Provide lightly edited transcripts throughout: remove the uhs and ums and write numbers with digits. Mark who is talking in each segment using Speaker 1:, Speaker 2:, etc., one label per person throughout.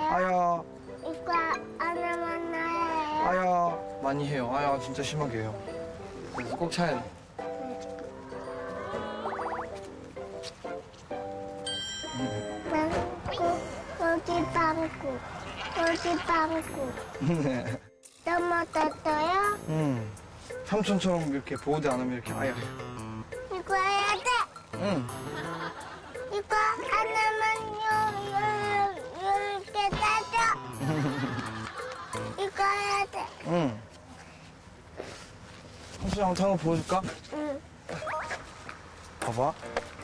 Speaker 1: 아야.
Speaker 2: 이거 하나만 나요.
Speaker 1: 아야. 많이 해요. 아야 진짜 심하게 해요. 그래서 꼭 차야 돼.
Speaker 2: 빵꾸, 여기 빵꾸. 넘어졌어요?
Speaker 1: 삼촌처럼 이렇게 보호대 안 하면 이렇게 아야.
Speaker 2: 이거 해야 돼. 이거 하나만요. 이렇게 따져. 이거 해야 돼.
Speaker 1: 삼촌 한번 타는 거 보여줄까?
Speaker 2: 응.
Speaker 1: 봐봐.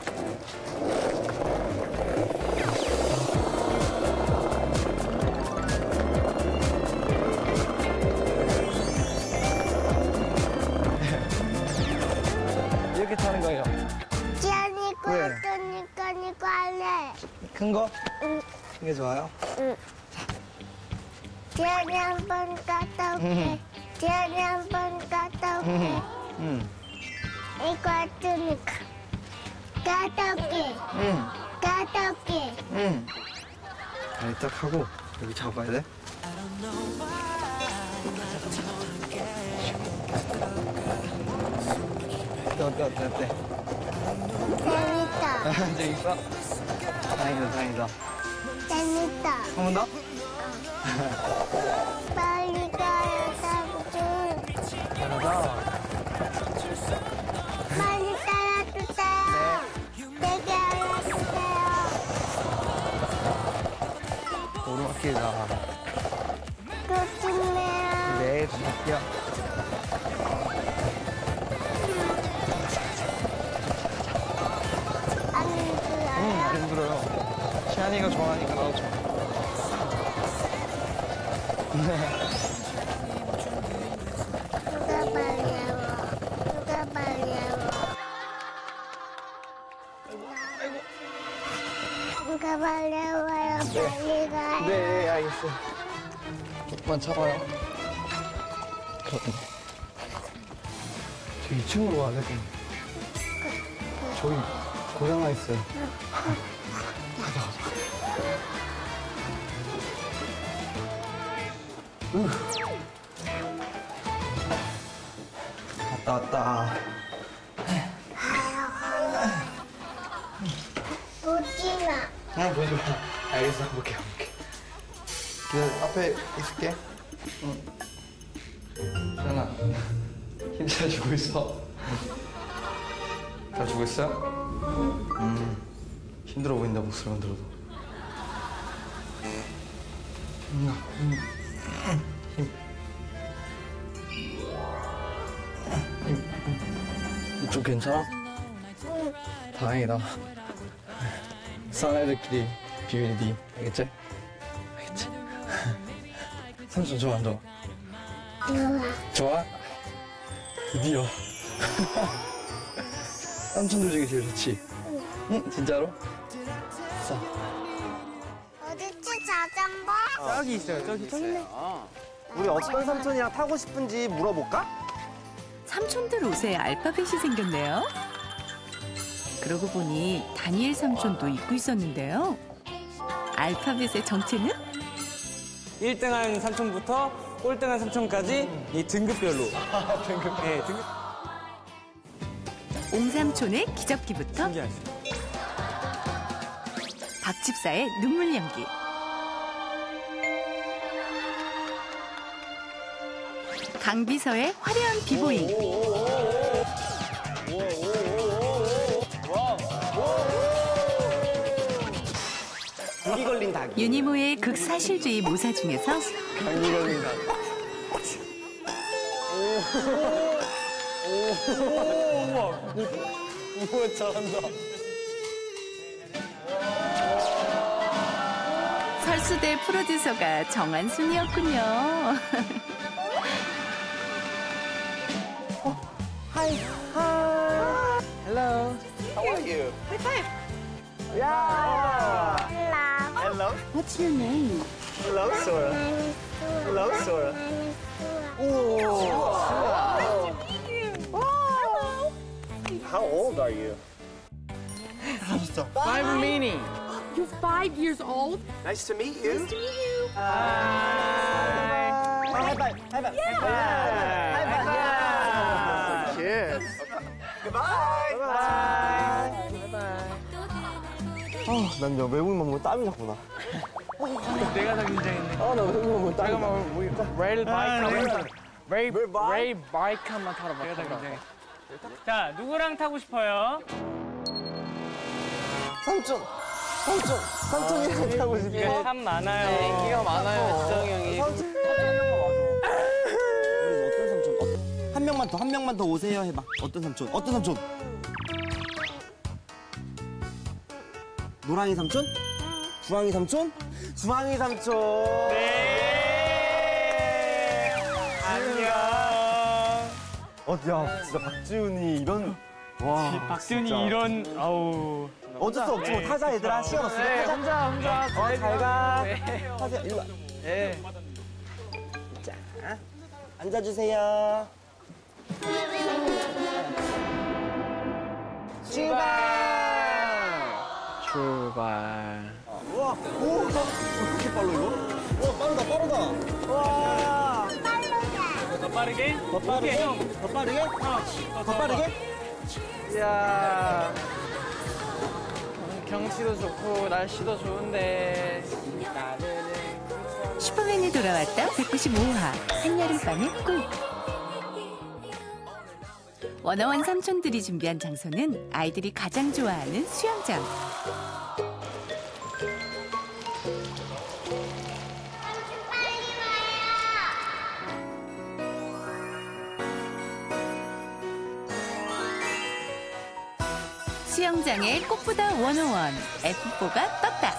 Speaker 1: 이렇게 타는 거예요.
Speaker 2: 지안이 거
Speaker 1: 네.
Speaker 2: 어떠니까 이거 할래.
Speaker 1: 큰 거?
Speaker 2: 응.
Speaker 1: 이게 좋아요?
Speaker 2: 응. 지안이 한 번 갔다 올게. 지안이 한 번 갔다 올게. 이거 어떠니까. 갔다 올게. 갔다 올게.
Speaker 1: 다리 딱 하고 여기 잡아야 돼. 어때?
Speaker 2: 재밌다.
Speaker 1: 재밌어? 다행이다.
Speaker 2: 재밌다.
Speaker 1: 한 번 더?
Speaker 2: 빨리 가요, 삼촌.
Speaker 1: 잘하다.
Speaker 2: 빨리 따라주세요. 되게 알려주세요.
Speaker 1: 오르막길이다.
Speaker 2: 조심해요.
Speaker 1: 네, 부탁해요.
Speaker 2: 안 힘들어요?
Speaker 1: 안 힘들어요. 시안이가 좋아하니까 나도 좋아.
Speaker 2: 누가 말려워. 누가 말려워요. 빨리 가요.
Speaker 1: 네, 알겠어요. 조금만 참아요. 저 2층으로 가야 돼. 저기 고장나 있어요. 가자. 왔다.
Speaker 2: 보지 마.
Speaker 1: 보지 마. 알겠어, 볼게. 기다려, 앞에 있을게. 시안아, 힘 잘 주고 있어. 잘 주고 있어? 힘들어 보인다, 목소리만 들어도. 힘. 이쪽 괜찮아? 다행이다. 싼 애들끼리 비밀이디. 알겠지? 삼촌 좋아, 안 좋아? 좋아? 드디어. 삼촌들 중에 제일 좋지? 응, 진짜로? 싸.
Speaker 2: 어딨지, 자전거?
Speaker 3: 저기 있어요. 저기 있네. 우리 어떤 삼촌이랑 타고 싶은지 물어볼까?
Speaker 4: 삼촌들 옷에 알파벳이 생겼네요. 그러고 보니 다니엘 삼촌도 입고 있었는데요. 알파벳의 정체는?
Speaker 3: 1등한 삼촌부터 꼴등한 삼촌까지 이 등급별로.
Speaker 1: 등급.
Speaker 3: 네, 등급.
Speaker 4: 옹삼촌의 기적기부터
Speaker 3: 신기하죠.
Speaker 4: 박집사의 눈물 연기. 강비서의 화려한 비보잉.
Speaker 3: 감기 걸린 닭이.
Speaker 4: 유니모의 극사실주의 모사 중에서
Speaker 1: 감기 걸린다. 우와, 잘한다.
Speaker 4: 설수대 프로듀서가 정한순이었군요.
Speaker 3: Hi. Hello.
Speaker 1: How are you?
Speaker 3: Yeah.
Speaker 1: Hello.
Speaker 4: What's your name?
Speaker 1: Hello, Sora. Hello, Sora.
Speaker 5: How old are you?
Speaker 3: 5 mini.
Speaker 5: You're 5 years old?
Speaker 3: Nice to meet you.
Speaker 5: Nice to meet you.
Speaker 3: 하이파이브. Cheers. Goodbye. 난 외국인만 보면 땀이 자꾸나.
Speaker 6: 내가 더 긴장했네.
Speaker 3: 나 외국인만 보면 땀이 나.
Speaker 6: 레일 바이크 한번 타러 봐. 내가 더 긴장해. 자, 누구랑 타고 싶어요?
Speaker 3: 삼촌이랑 타고 싶어.
Speaker 6: 이게 참 많아요. 인기가 많아요, 지성이 형이.
Speaker 7: 어떤 삼촌? 한 명만 더 오세요 해봐. 어떤 삼촌? 노랑이 삼촌? 주황이 삼촌?
Speaker 3: 주황이 삼촌.
Speaker 6: 네. 안녕.
Speaker 3: 야, 진짜 박지훈이 이런. 와.
Speaker 6: 박지훈이
Speaker 3: 진짜.
Speaker 6: 이런, 아우.
Speaker 3: 어쩔 수 없지 뭐. 타자 얘들아. 시간 없으니까
Speaker 6: 네,
Speaker 3: 타자.
Speaker 6: 혼자.
Speaker 3: 잘 가.
Speaker 6: 네.
Speaker 3: 타자 일로 와.
Speaker 6: 네.
Speaker 3: 앉아주세요.
Speaker 6: 출발.
Speaker 3: 우와, 오, 어떻게 빨라 이거? 와, 빠르다. 와,
Speaker 6: 더 빠르게?
Speaker 3: 더 빠르게?
Speaker 6: 오케이, 형.
Speaker 3: 더 빠르게? 더 빠르게?
Speaker 6: 이야. 경치도 좋고 날씨도 좋은데.
Speaker 4: 슈퍼맨이 돌아왔다 195화 한여름밤의 꿈. 원어원 삼촌들이 준비한 장소는 아이들이 가장 좋아하는 수영장. 수영장에 꽃보다 원어원 F4가 떴다.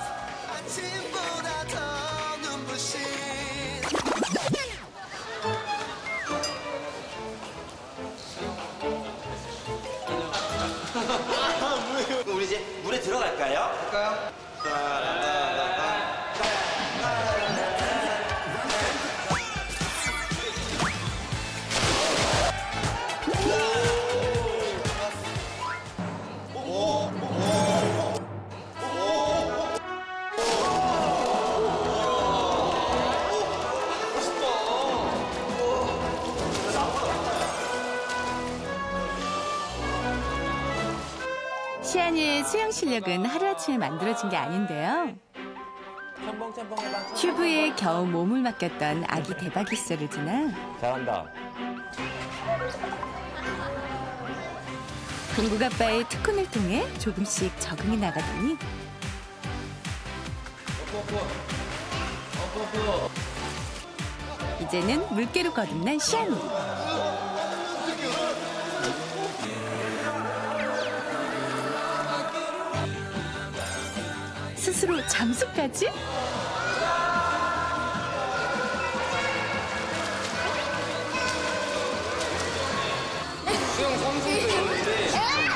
Speaker 7: 우리 이제 물에 들어갈까요?
Speaker 4: 시안이의 수영 실력은 하루아침에 만들어진 게 아닌데요. 튜브에 겨우 몸을 맡겼던 아기 대박이스를 지나
Speaker 3: 잘한다.
Speaker 4: 동국 아빠의 특훈을 통해 조금씩 적응이 나가더니 이제는 물개로 거듭난 시안이. 스스로 잠수까지?
Speaker 6: 수영 선수도 있는데.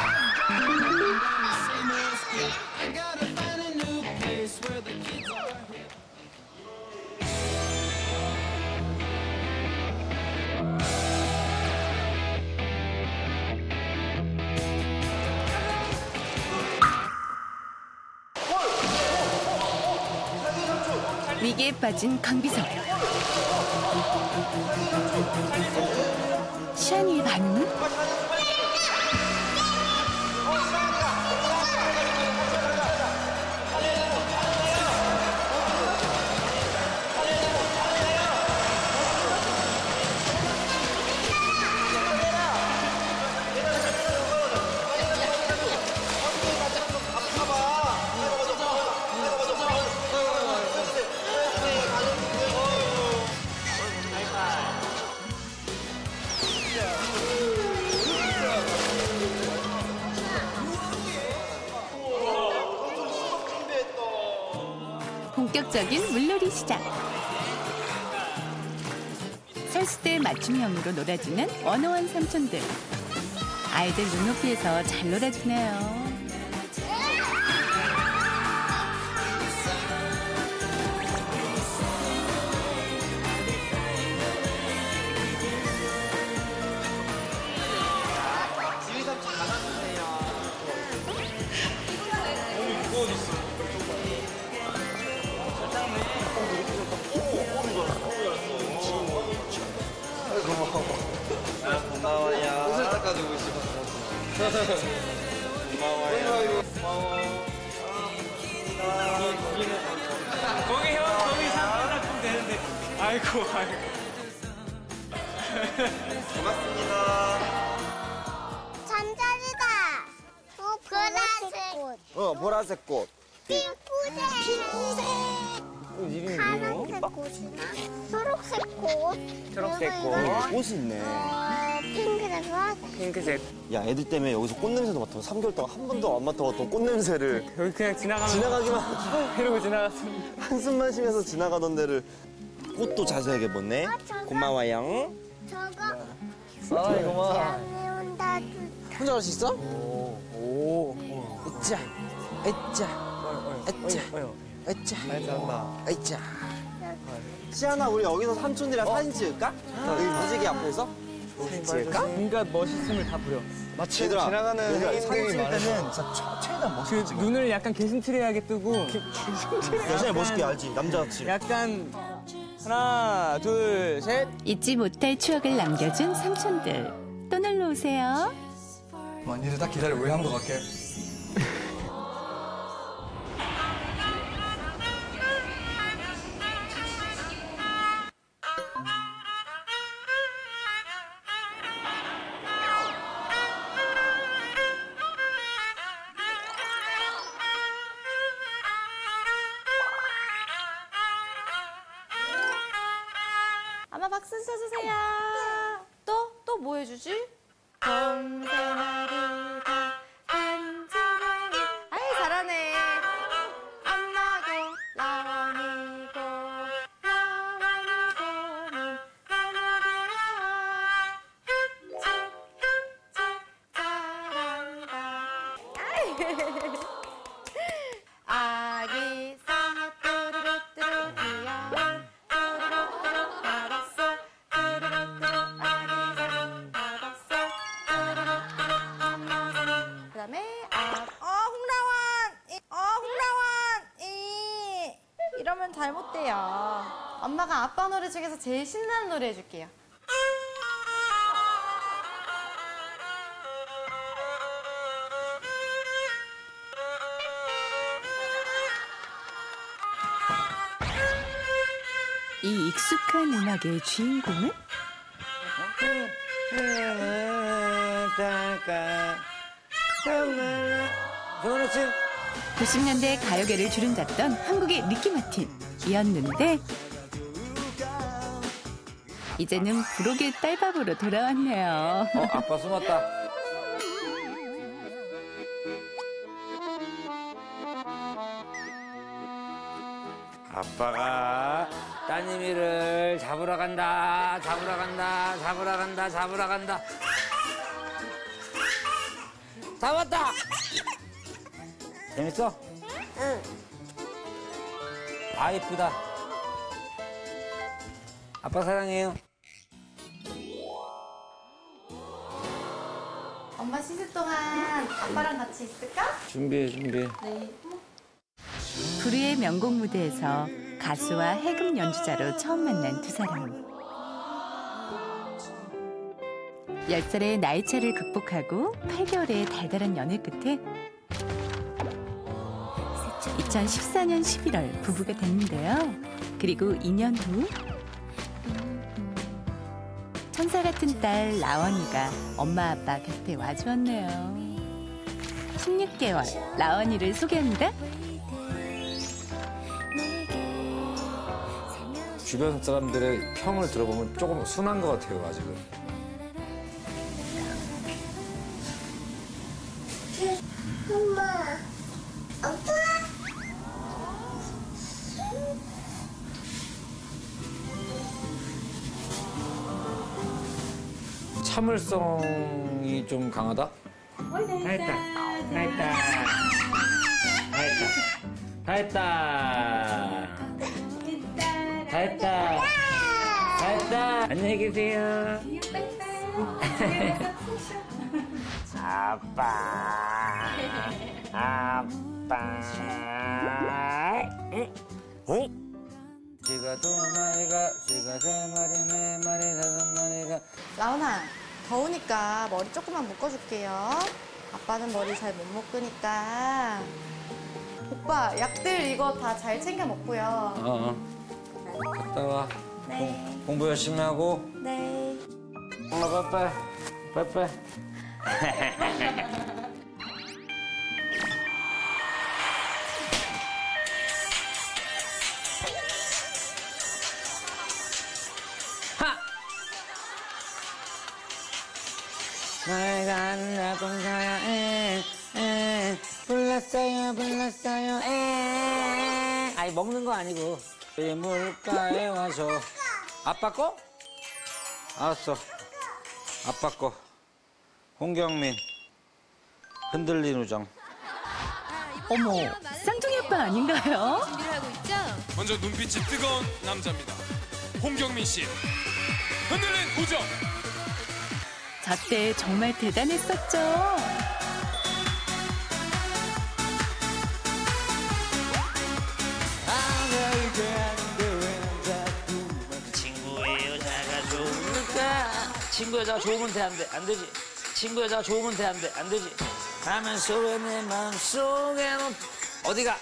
Speaker 4: 위기에 빠진 강비석. 시안이의 반응은? 본격적인 물놀이 시작. 설수대 맞춤형으로 놀아주는 원어원 삼촌들. 아이들 눈높이에서 잘 놀아주네요.
Speaker 6: 거기 형, 거기 상관 좀 되는데. 아이고.
Speaker 3: 고맙습니다.
Speaker 2: 잔자리다. 보라색 꽃.
Speaker 3: 보라색 꽃.
Speaker 2: 핑크색.
Speaker 3: 이름이
Speaker 2: 파란색 꽃이나 초록색 꽃.
Speaker 6: 초록색 꽃.
Speaker 3: 꽃이 있네.
Speaker 2: 핑크색 꽃.
Speaker 6: 핑크색.
Speaker 3: 야, 애들 때문에 여기서 꽃 냄새도 맡아. 3개월 동안 한 번도 안 맡아봤던 꽃 냄새를
Speaker 6: 여기 그냥
Speaker 3: 지나가기만
Speaker 6: 이러고 지나갔습니다.
Speaker 3: 한숨만 쉬면서 지나가던 데를 꽃도 자세하게 봤네. 고마워요.
Speaker 2: 저거
Speaker 3: 아, 이거 봐.
Speaker 2: 장애 온다.
Speaker 3: 혼자 갈 수 있어? 오. 으짜. 으짜. 으짜. 으짜.
Speaker 1: 잘한다.
Speaker 3: 으짜. 시아나, 우리 여기서 삼촌이랑 사진 찍을까? 여기 무지개 앞에서? 찍을까?
Speaker 6: 뭔가 멋있음을 다 부려.
Speaker 1: 마치
Speaker 3: 얘들아,
Speaker 1: 지나가는
Speaker 3: 얘들아,
Speaker 1: 행인들이
Speaker 7: 사진 찍을
Speaker 1: 많아서.
Speaker 7: 때는 진짜 최대한
Speaker 6: 그
Speaker 7: 멋있게 찍어.
Speaker 6: 눈을 약간 개슴츠레하게 뜨고
Speaker 3: 여전히 멋있게 알지, 남자같이.
Speaker 6: 약간 하나, 둘, 셋.
Speaker 4: 잊지 못할 추억을 남겨준 삼촌들. 또 놀러 오세요.
Speaker 1: 니들 딱 기다려. 우리 한번 갈게.
Speaker 5: 엄마 박수 쳐주세요. 또 뭐 해주지? 봄새마리가 간지러니. 아이 잘하네. 엄마도 라원이고 라원이고는 라원이야. 잘한다. 아기 사 뚜루루뚜루 귀여운 뚜루루뚜루 알았어. 뚜루루뚜루 아기 사 알았어. 뚜루루뚜루 엄마 사. 그다음에 홍라원. 이러면 잘못돼요. 엄마가 아빠 노래 중에서 제일 신나는 노래 해줄게요.
Speaker 4: 이 익숙한 음악의 주인공은 90년대 가요계를 주름잡던 한국의 리키 마틴이었는데 이제는 부록의 딸밥으로 돌아왔네요.
Speaker 8: 아빠 숨었다. 아빠가 따님이를 잡으러 간다. 잡으러 간다. 잡으러 간다. 잡으러 간다. 잡았다. 재밌어?
Speaker 2: 응.
Speaker 8: 아 이쁘다. 아빠 사랑해요.
Speaker 5: 엄마 쉬는 동안 아빠랑 같이 있을까?
Speaker 8: 준비해 준비해.
Speaker 5: 네.
Speaker 4: 불후의 명곡 무대에서 가수와 해금 연주자로 처음 만난 두 사람. 10살의 나이 차를 극복하고 8개월의 달달한 연애 끝에 2014년 11월 부부가 됐는데요. 그리고 2년 후 천사 같은 딸 라원이가 엄마 아빠 곁에 와주었네요. 16개월 라원이를 소개합니다.
Speaker 8: 주변 사람들의 평을 들어보면 조금 순한 것 같아요 아직은.
Speaker 2: 엄마. 아빠.
Speaker 8: 참을성이 좀 강하다?
Speaker 6: 다 했다. 다 했다. 다 했다. 다 했다. 다 했다. 다 했다. 안녕히 계세요. 아빠. 아빠.
Speaker 8: 지가 두 마리가, 지가 세 마리, 네 마리, 다섯 마리가.
Speaker 5: 라온아, 더우니까 머리 조금만 묶어줄게요. 아빠는 머리 잘 못 묶으니까 오빠 약들 이거 다 잘 챙겨 먹고요.
Speaker 8: 갔다 와.
Speaker 5: 네.
Speaker 8: 공부 열심히 하고.
Speaker 5: 네.
Speaker 8: 빠빠이. 내가 나쁜 거야, 불렀어요, 아니, 먹는 거 아니고. 이 물가에 와서. 아빠 거? 알았어. 아빠 거. 홍경민. 흔들린 우정.
Speaker 4: 어머, 쌍둥이 아빠 아닌가요?
Speaker 9: 먼저 눈빛이 뜨거운 남자입니다. 홍경민 씨. 흔들린 우정.
Speaker 4: 저 때 정말 대단했었죠.
Speaker 8: 친구의 여자가 좋으니까. 친구 여자가 좋으면 돼, 안 되지. 친구 여자가 좋으면 돼, 안 되지. 하면서 왜 내 마음속에는 어디가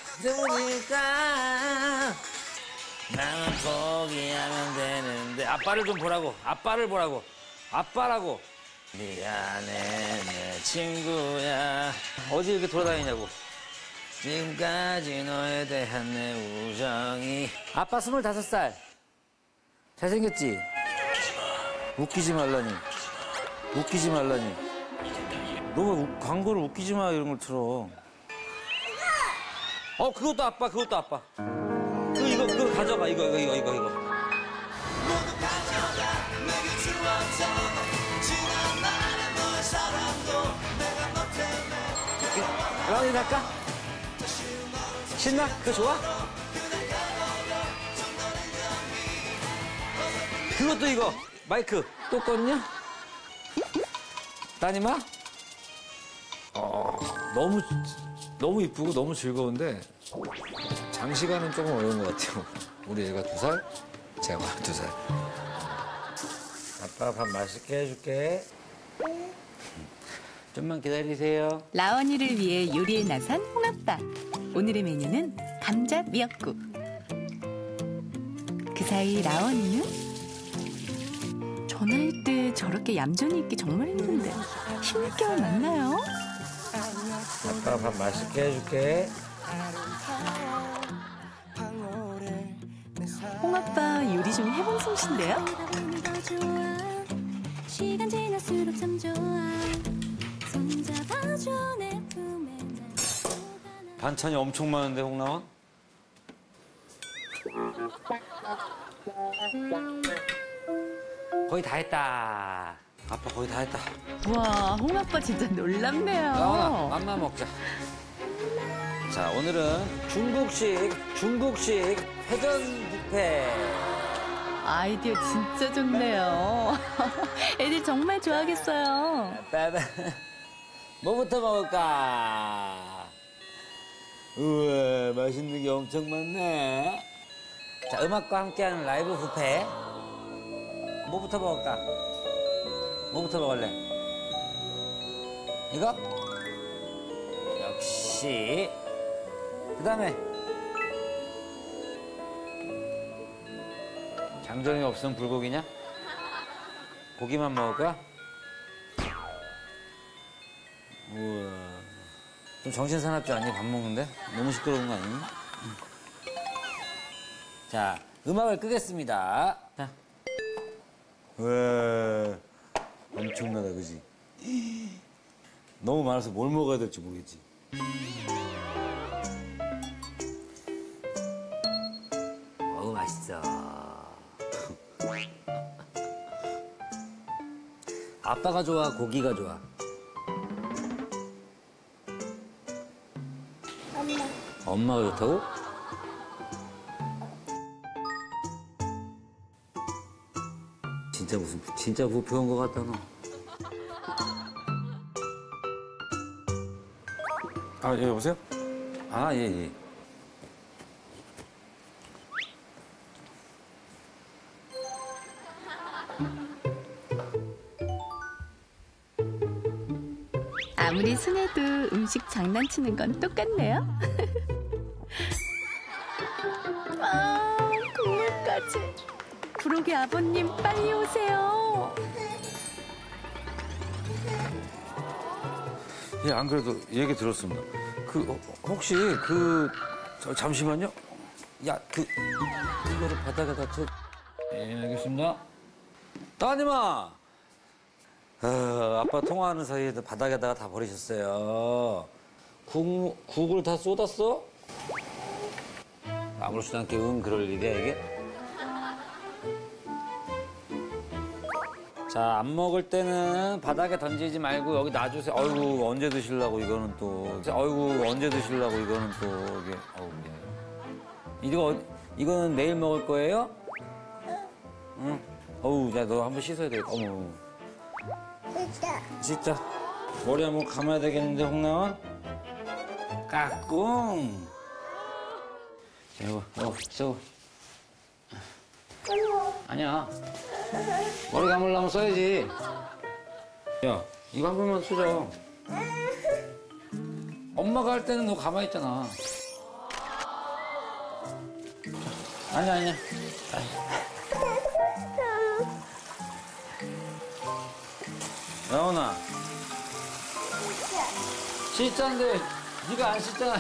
Speaker 8: 좋으니까. 나는 포기하면 되는데. 아빠를 좀 보라고. 아빠를 보라고. 아빠라고. 미안해 내 친구야. 어디 이렇게 돌아다니냐고. 지금까지 너에 대한 내 우정이. 아빠 25살. 잘생겼지? 웃기지 말라니. 너 왜 광고를 웃기지 마 이런 걸 틀어. 그것도 아빠. 그거 가져가. 이거. 라운이 갈까? 신나? 그거 좋아? 그것도 이거. 마이크. 또 껐냐? 따님아?
Speaker 10: 너무 이쁘고 너무 즐거운데 장시간은 조금 어려운 것 같아요. 우리 애가 2살, 제가 2살.
Speaker 8: 아빠 밥 맛있게 해줄게. 좀만 기다리세요.
Speaker 4: 라온이를 위해 요리에 나선 홍아빠. 오늘의 메뉴는 감자 미역국. 그 사이 라온이는 전화할 때 저렇게 얌전히 있기 정말 힘든데 힘겨우 맞나요?
Speaker 8: 아빠 밥 맛있게 해줄게.
Speaker 4: 홍아빠 요리 좀 해본 솜씨인데요?
Speaker 11: 시간 지날수록 참 좋아. 손잡아줘 내 품에 날
Speaker 8: 반찬이 엄청 많은데 홍나원? 거의 다 했다. 아빠 거의 다 했다.
Speaker 4: 와, 홍아빠 진짜 놀랍네요.
Speaker 8: 나원아, 맘마 먹자. 자, 오늘은 중국식 회전 뷔페.
Speaker 4: 아이디어 진짜 좋네요. 애들 정말 좋아하겠어요.
Speaker 8: 뭐부터 먹을까? 우와, 맛있는 게 엄청 많네. 자, 음악과 함께하는 라이브 뷔페. 뭐부터 먹을까? 뭐부터 먹을래? 이거? 역시. 그 다음에 장정이 없으면 불고기냐? 고기만 먹을 거야? 우와. 좀 정신사납지 않니? 밥 먹는데? 너무 시끄러운 거 아니니? 자, 음악을 끄겠습니다. 자. 와, 엄청나다, 그지? 너무 많아서 뭘 먹어야 될지 모르겠지. 어우, 맛있어. 아빠가 좋아, 고기가 좋아? 엄마가 좋다고? 진짜 부표 온 것 같다, 너.
Speaker 10: 아, 예, 여보세요?
Speaker 8: 아, 예.
Speaker 4: 아무리 순해도 음식 장난치는 건 똑같네요. 아, 국물까지. 부록이 아버님 빨리 오세요.
Speaker 10: 예, 안 그래도 얘기 들었습니다. 혹시 잠시만요. 야, 그거를 바닥에다 예, 알겠습니다. 따님아! 아빠 통화하는 사이에 바닥에다가 다 버리셨어요. 국을 다 쏟았어? 아무렇지도 않게 그럴 일이야, 이게? 자, 안 먹을 때는 바닥에 던지지 말고 여기 놔주세요. 아이고, 언제 드시려고 이거는 또. 아이고, 언제 드시려고 이거는 또. 이게, 이거는 내일 먹을 거예요? 응. 어우, 야, 너 한번 씻어야 되겠다. 어머. 진짜. 머리 한번 감아야 되겠는데, 홍나원? 까꿍. 저거. 아니야. 머리 감으려면 써야지. 야, 이거 한 번만 쓰자. 엄마가 할 때는 너 가만히 있잖아. 아니야. 야원아. 씻자는데 네가 안 씻잖아.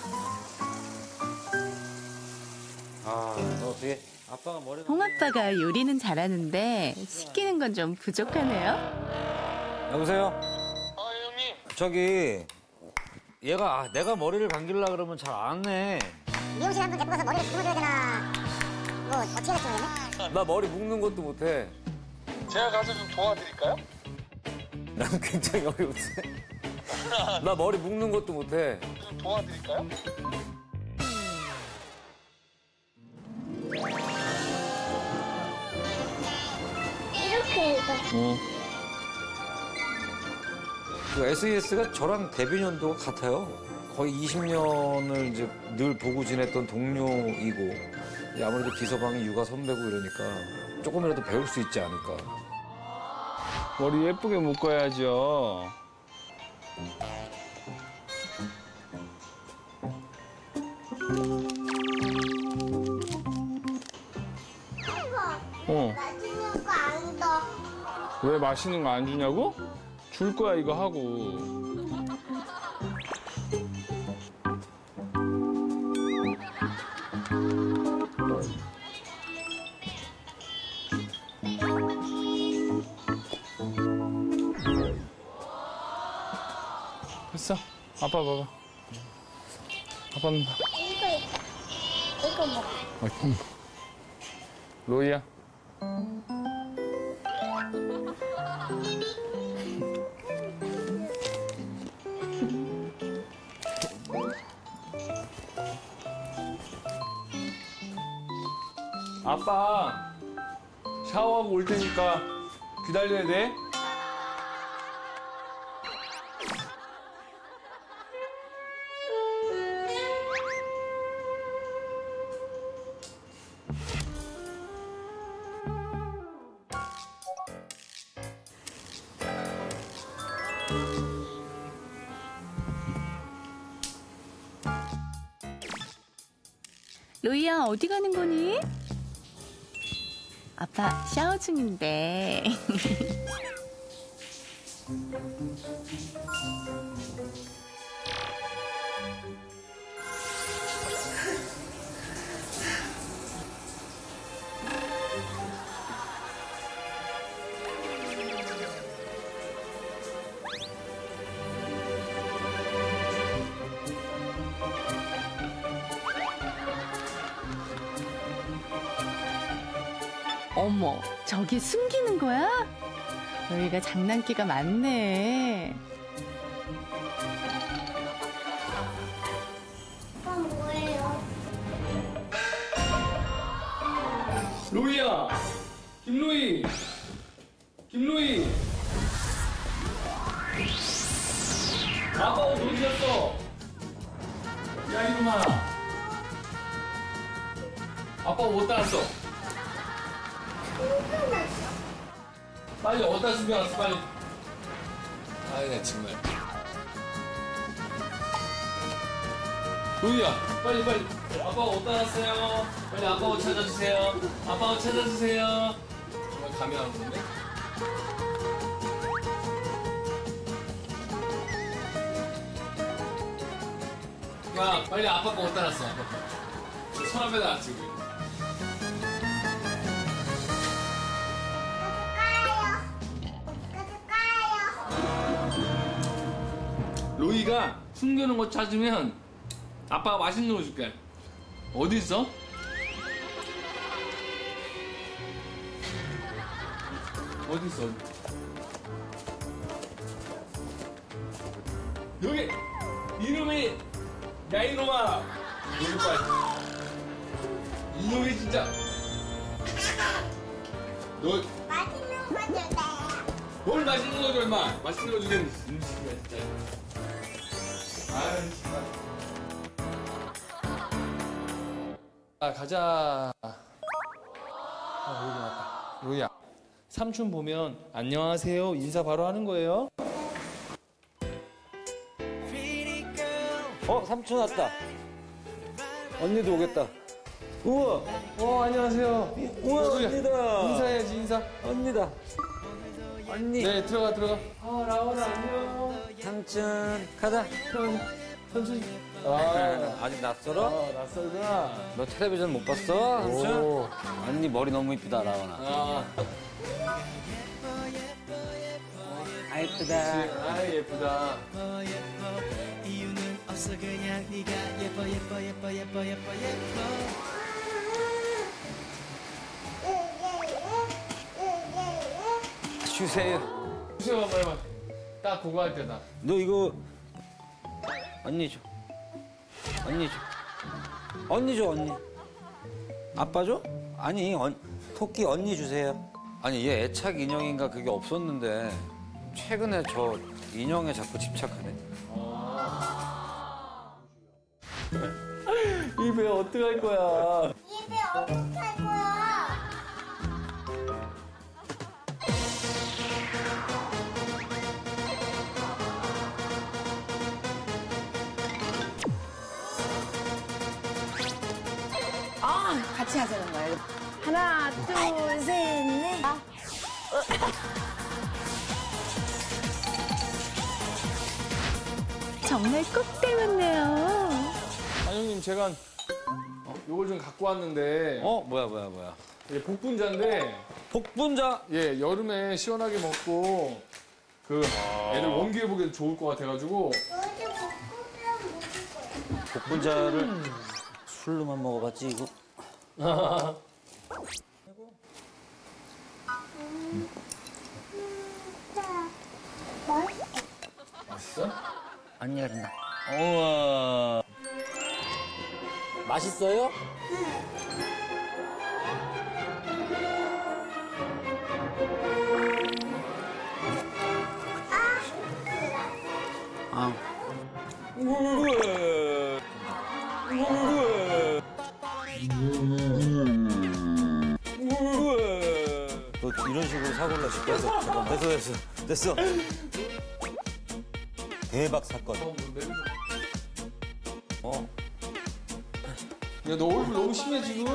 Speaker 10: 너 어떻게? 아빠가 머리.
Speaker 4: 홍아빠가 요리는 잘하는데 씻기는 건 좀 부족하네요.
Speaker 10: 여보세요? 형님. 저기 얘가 내가 머리를 감기려고 그러면 잘 안 해.
Speaker 2: 미용실 한 번 데리고 가서 머리를 묶어줘야 되나 뭐 어떻게 할지 모르겠네.
Speaker 10: 나 머리 묶는 것도 못해.
Speaker 1: 제가 가서 좀 도와드릴까요?
Speaker 10: 난 굉장히 어려운데. 나 머리 묶는 것도 못해.
Speaker 1: 좀 도와드릴까요?
Speaker 2: 이렇게 해서.
Speaker 10: 그 SES가 저랑 데뷔 연도가 같아요. 거의 20년을 이제 늘 보고 지냈던 동료이고 아무래도 기서방이 육아 선배고 이러니까 조금이라도 배울 수 있지 않을까.
Speaker 6: 머리 예쁘게 묶어야죠.
Speaker 2: 맛있는 거 안 더.
Speaker 6: 왜 맛있는 거 안 주냐고? 줄 거야 이거 하고. 됐어. 아빠 봐봐. 아빠는 봐.
Speaker 2: 이거 먹어.
Speaker 6: 로이야. 아빠 샤워하고 올 테니까 기다려야 돼.
Speaker 4: 로이야, 어디 가는 거니? 아빠 샤워 중인데. 어머, 저기 숨기는 거야? 너희가 장난기가 많네.
Speaker 2: 이거 뭐예요?
Speaker 6: 로이야! 김로이! 김로이! 아빠 옷 어디 갔어? 야, 이놈아! 아빠 옷 어디다 놨어? 빨리 어디다 숨겨놨어, 빨리.
Speaker 9: 아이, 나 정말. 로이야, 빨리. 아빠가 옷 따랐어요. 빨리 아빠 옷 찾아주세요. 아빠 옷 찾아주세요. 정말 감이 안 오는데? 야, 빨리 아빠 거 옷 따랐어. 아빠 거. 서랍에다 안 찍고. 로이가 숨겨놓은 거 찾으면 아빠가 맛있는 거 줄게. 어디 있어? 어디 있어? 여기 이놈이 야 이놈아 여기 봐. 이놈이 진짜 너
Speaker 2: 맛있는 거 줄래?
Speaker 9: 뭘 맛있는 거 줘 임마. 맛있는 거 주겠네. 음식이야 진짜. 아유 정말. 아 가자. 로이 왔다. 로이야. 삼촌 보면 안녕하세요 인사 바로 하는 거예요.
Speaker 10: 삼촌 왔다. 언니도 오겠다. 우와.
Speaker 9: 안녕하세요.
Speaker 10: 우와,
Speaker 9: 로이야,
Speaker 10: 언니다.
Speaker 9: 인사해야지 인사.
Speaker 10: 언니다. 언니.
Speaker 9: 네 들어가. 라온아 안녕.
Speaker 10: 삼촌 가자.
Speaker 9: 삼촌.
Speaker 10: 아직 낯설어?
Speaker 9: 낯설구나.
Speaker 10: 너 텔레비전 못 봤어? 삼촌? 언니 머리 너무 이쁘다 라온아. 아 예쁘다.
Speaker 9: 아 예쁘다.
Speaker 10: 주세요.
Speaker 9: 주세요 빨리. 딱 그거 할 때다.
Speaker 10: 너 이거 언니 줘. 언니 줘. 언니 줘 언니. 아빠 줘? 아니 토끼 언니 주세요. 아니 얘 애착 인형인가 그게 없었는데 최근에 저 인형에 자꾸 집착하네.
Speaker 9: 입에 어떡할 거야?
Speaker 2: 입에 어떻게 할 거야?
Speaker 5: 같이 하자는 거예요. 하나, 둘, 셋, 넷.
Speaker 4: 정말 꼭 닮았네요.
Speaker 9: 형님 제가 요걸 좀 갖고 왔는데
Speaker 10: 뭐야.
Speaker 9: 이게 복분자인데
Speaker 10: 복분자.
Speaker 9: 예 여름에 시원하게 먹고 그 애들 원기에 보기에도 좋을 것 같아가지고
Speaker 10: 복분자를 술로만 먹어봤지 이거.
Speaker 9: 맛있어?
Speaker 10: 안 열린다. 우와. 맛있어요? 아. 너 이런 식으로 사골라 싶어서 됐어. 대박 사건.
Speaker 9: 야 너 얼굴 너무 심해 지금.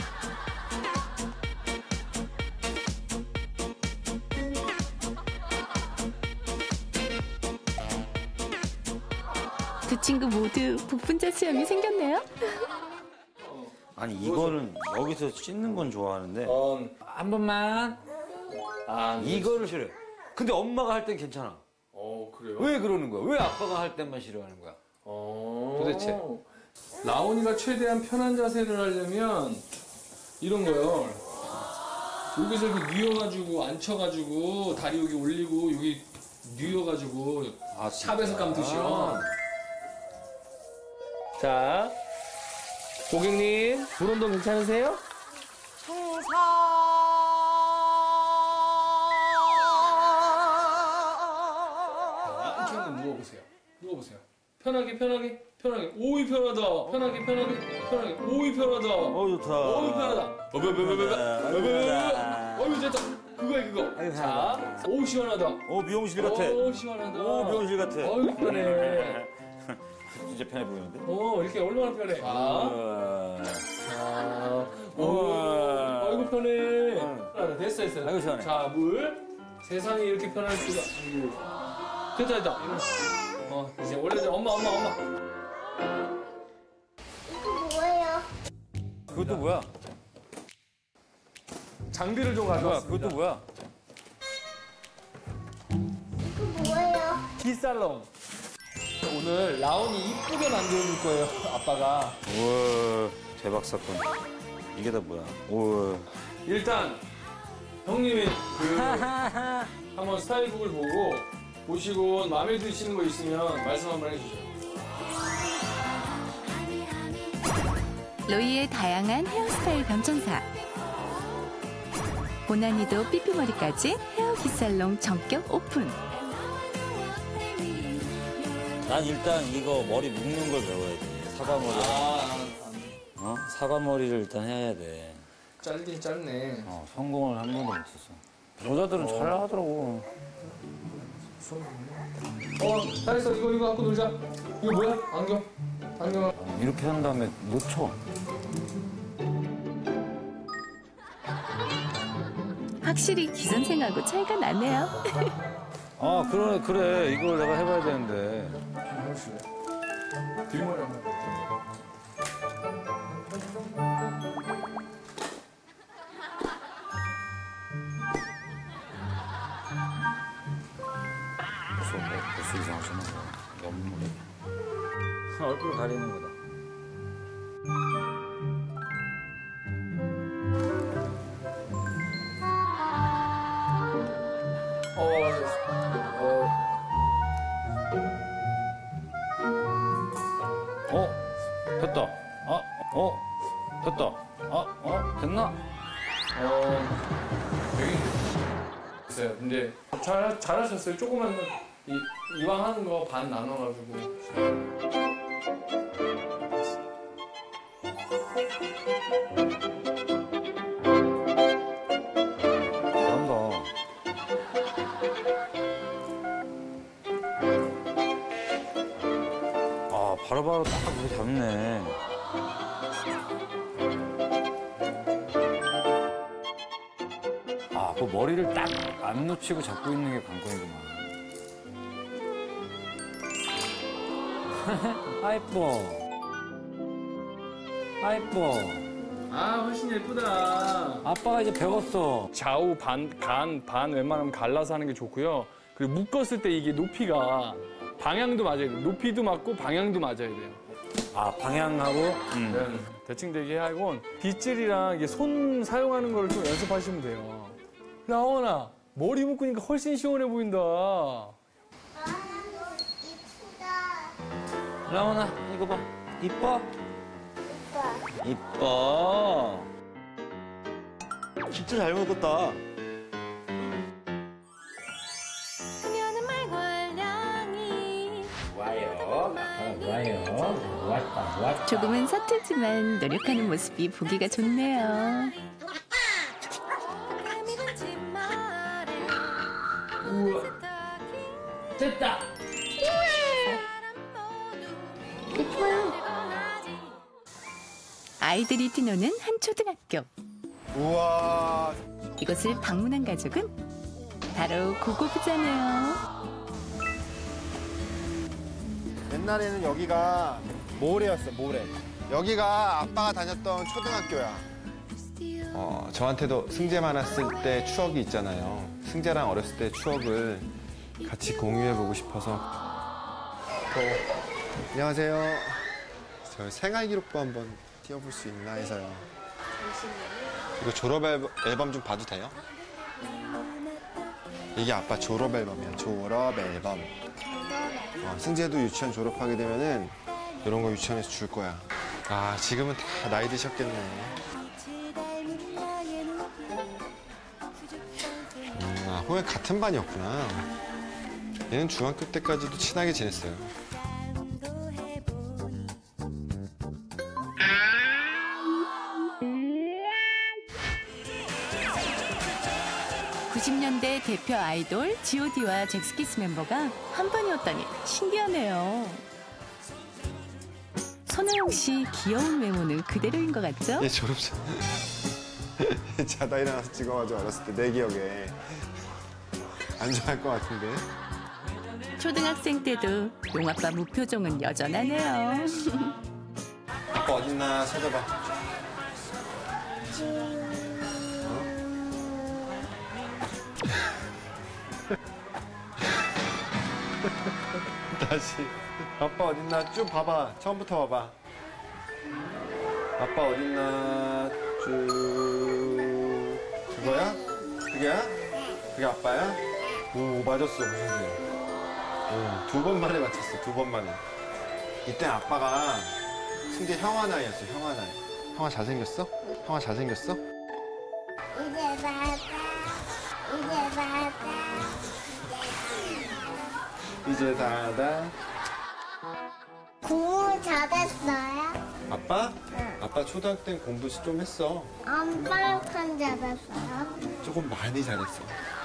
Speaker 4: 두 친구 모두 복분자 수염이 생겼네요.
Speaker 10: 아니 이거는 여기서 씻는 건 좋아하는데
Speaker 9: 한 번만.
Speaker 10: 이거를 싫어해. 근데 엄마가 할 땐 괜찮아.
Speaker 9: 그래요?
Speaker 10: 왜 그러는 거야? 왜 아빠가 할 때만 싫어하는 거야? 도대체.
Speaker 9: 라온이가 최대한 편한 자세를 하려면 이런 거요. 여기서 이렇게 뉘어가지고 앉혀가지고 다리 여기 올리고 여기 뉘어가지고 샵에서 감듯이요. 자, 고객님 물 온도 괜찮으세요? 이렇게 한번 누워보세요. 편하게. 오이 편하다. 편하게. 오이 편하다.
Speaker 10: 좋다.
Speaker 9: 오이 편하다. 어유 됐다. 그거. 자, 오 시원하다.
Speaker 10: 미용실 같아.
Speaker 9: 오 시원하다.
Speaker 10: 미용실 같아.
Speaker 9: 어유 편해.
Speaker 10: 진짜 편해 보이는데?
Speaker 9: 이렇게 얼마나 편해. 아이고 편해. 됐어.
Speaker 10: 아이고 시원해.
Speaker 9: 자, 물. 세상이 이렇게 편할 수가. 됐다. 이제 원래 엄마.
Speaker 2: 이거 뭐예요?
Speaker 10: 그것도 뭐야?
Speaker 9: 장비를 좀 가져왔습니다.
Speaker 10: 그것도 뭐야?
Speaker 2: 이거 뭐예요?
Speaker 9: 기살롱. 오늘 라온이 이쁘게 만들어줄 거예요, 아빠가.
Speaker 10: 우와, 대박 사건. 이게 다 뭐야? 우와.
Speaker 9: 일단 형님이 한번 스타일북을 보시고 마음에 드시는 거 있으면 말씀 한번 해주세요.
Speaker 4: 로이의 다양한 헤어스타일 변천사. 고난이도 삐삐머리까지 헤어 기살롱 전격 오픈.
Speaker 10: 난 일단 이거 머리 묶는 걸 배워야 돼. 사과머리. 사과머리를 일단 해야 돼.
Speaker 9: 짧긴 짧네.
Speaker 10: 성공을 한 번도 못했어. 여자들은 잘 하더라고.
Speaker 9: 잘했어. 이거 갖고 놀자. 이거 뭐야? 안경.
Speaker 10: 이렇게 한 다음에 놓쳐.
Speaker 4: 확실히 기선생하고 차이가 나네요.
Speaker 10: 그래. 이걸 내가 해봐야 되는데.
Speaker 9: 뒷머리 한번.
Speaker 10: 벌써 이상하잖아. 옆머리. 얼굴 가리는 거다. 됐다. 됐다. 됐나?
Speaker 9: 되게 됐어요. 근데 잘하셨어요. 조금만 이왕 하는 거 반 나눠가지고.
Speaker 10: 잘한다. 바로바로 딱 그렇게 잡네. 그 머리를 딱 안 놓치고 잡고 있는 게 관건이구만. 이뻐.
Speaker 9: 훨씬 예쁘다.
Speaker 10: 아빠가 이제 배웠어.
Speaker 9: 좌우 반 웬만하면 갈라서 하는 게 좋고요. 그리고 묶었을 때 이게 높이가 방향도 맞아야 돼요. 높이도 맞고 방향도 맞아야 돼요.
Speaker 10: 방향하고?
Speaker 9: 대칭 되게 하고 빗질이랑 이게 손 사용하는 거를 좀 연습하시면 돼요. 라온아, 머리 묶으니까 훨씬 시원해 보인다.
Speaker 10: 라온아, 이거 봐. 이뻐.
Speaker 7: 진짜 잘 먹었다.
Speaker 4: 조금은 서툴지만 노력하는 모습이 보기가 좋네요.
Speaker 8: 우와. 됐다.
Speaker 4: 아이들이 뛰노는 한 초등학교.
Speaker 1: 우와.
Speaker 4: 이곳을 방문한 가족은 바로 고고부잖아요.
Speaker 1: 옛날에는 여기가 모래였어, 모래. 여기가 아빠가 다녔던 초등학교야. 저한테도 승재 많았을 때 추억이 있잖아요. 승재랑 어렸을 때 추억을 같이 공유해보고 싶어서. 안녕하세요. 저 생활 기록부 한번 띄워볼 수 있나 해서요. 이거 졸업 앨범 좀 봐도 돼요? 이게 아빠 졸업 앨범이야. 졸업 앨범. 승재도 유치원 졸업하게 되면은 이런 거 유치원에서 줄 거야. 지금은 다 나이 드셨겠네. 호연 같은 반이었구나. 얘는 중학교 때까지도 친하게 지냈어요.
Speaker 4: (90년대) 대표 아이돌 G.O.D와 잭스키스 멤버가 한 반이었다니 신기하네요. 신하영 씨 귀여운 외모는 그대로인 것 같죠?
Speaker 1: 얘 졸업식 자다 일어나서 찍어가지고 어렸을 때 내 기억에 안 좋아할 것 같은데.
Speaker 4: 초등학생 때도 용아빠 무표정은 여전하네요.
Speaker 1: 아빠 어딨나 찾아봐. 다시. 아빠 어딨나 쭉 봐봐. 처음부터 봐봐. 아빠 어딨나 쭉. 그거야? 그게야? 그게 아빠야? 오 맞았어 무슨 두 번 만에 맞췄어. 두 번 만에. 이때 아빠가 승재 형아 나이였어. 형아 나이. 형아 잘생겼어? 형아 잘생겼어?
Speaker 2: 이제 봐봐. 이제 봐봐.
Speaker 1: 이제 다다.
Speaker 2: 공부 잘했어요?
Speaker 1: 아빠? 아빠 초등학교 때 공부 좀 했어.
Speaker 2: 엄마랑 잘했어요?
Speaker 1: 조금 많이 잘했어.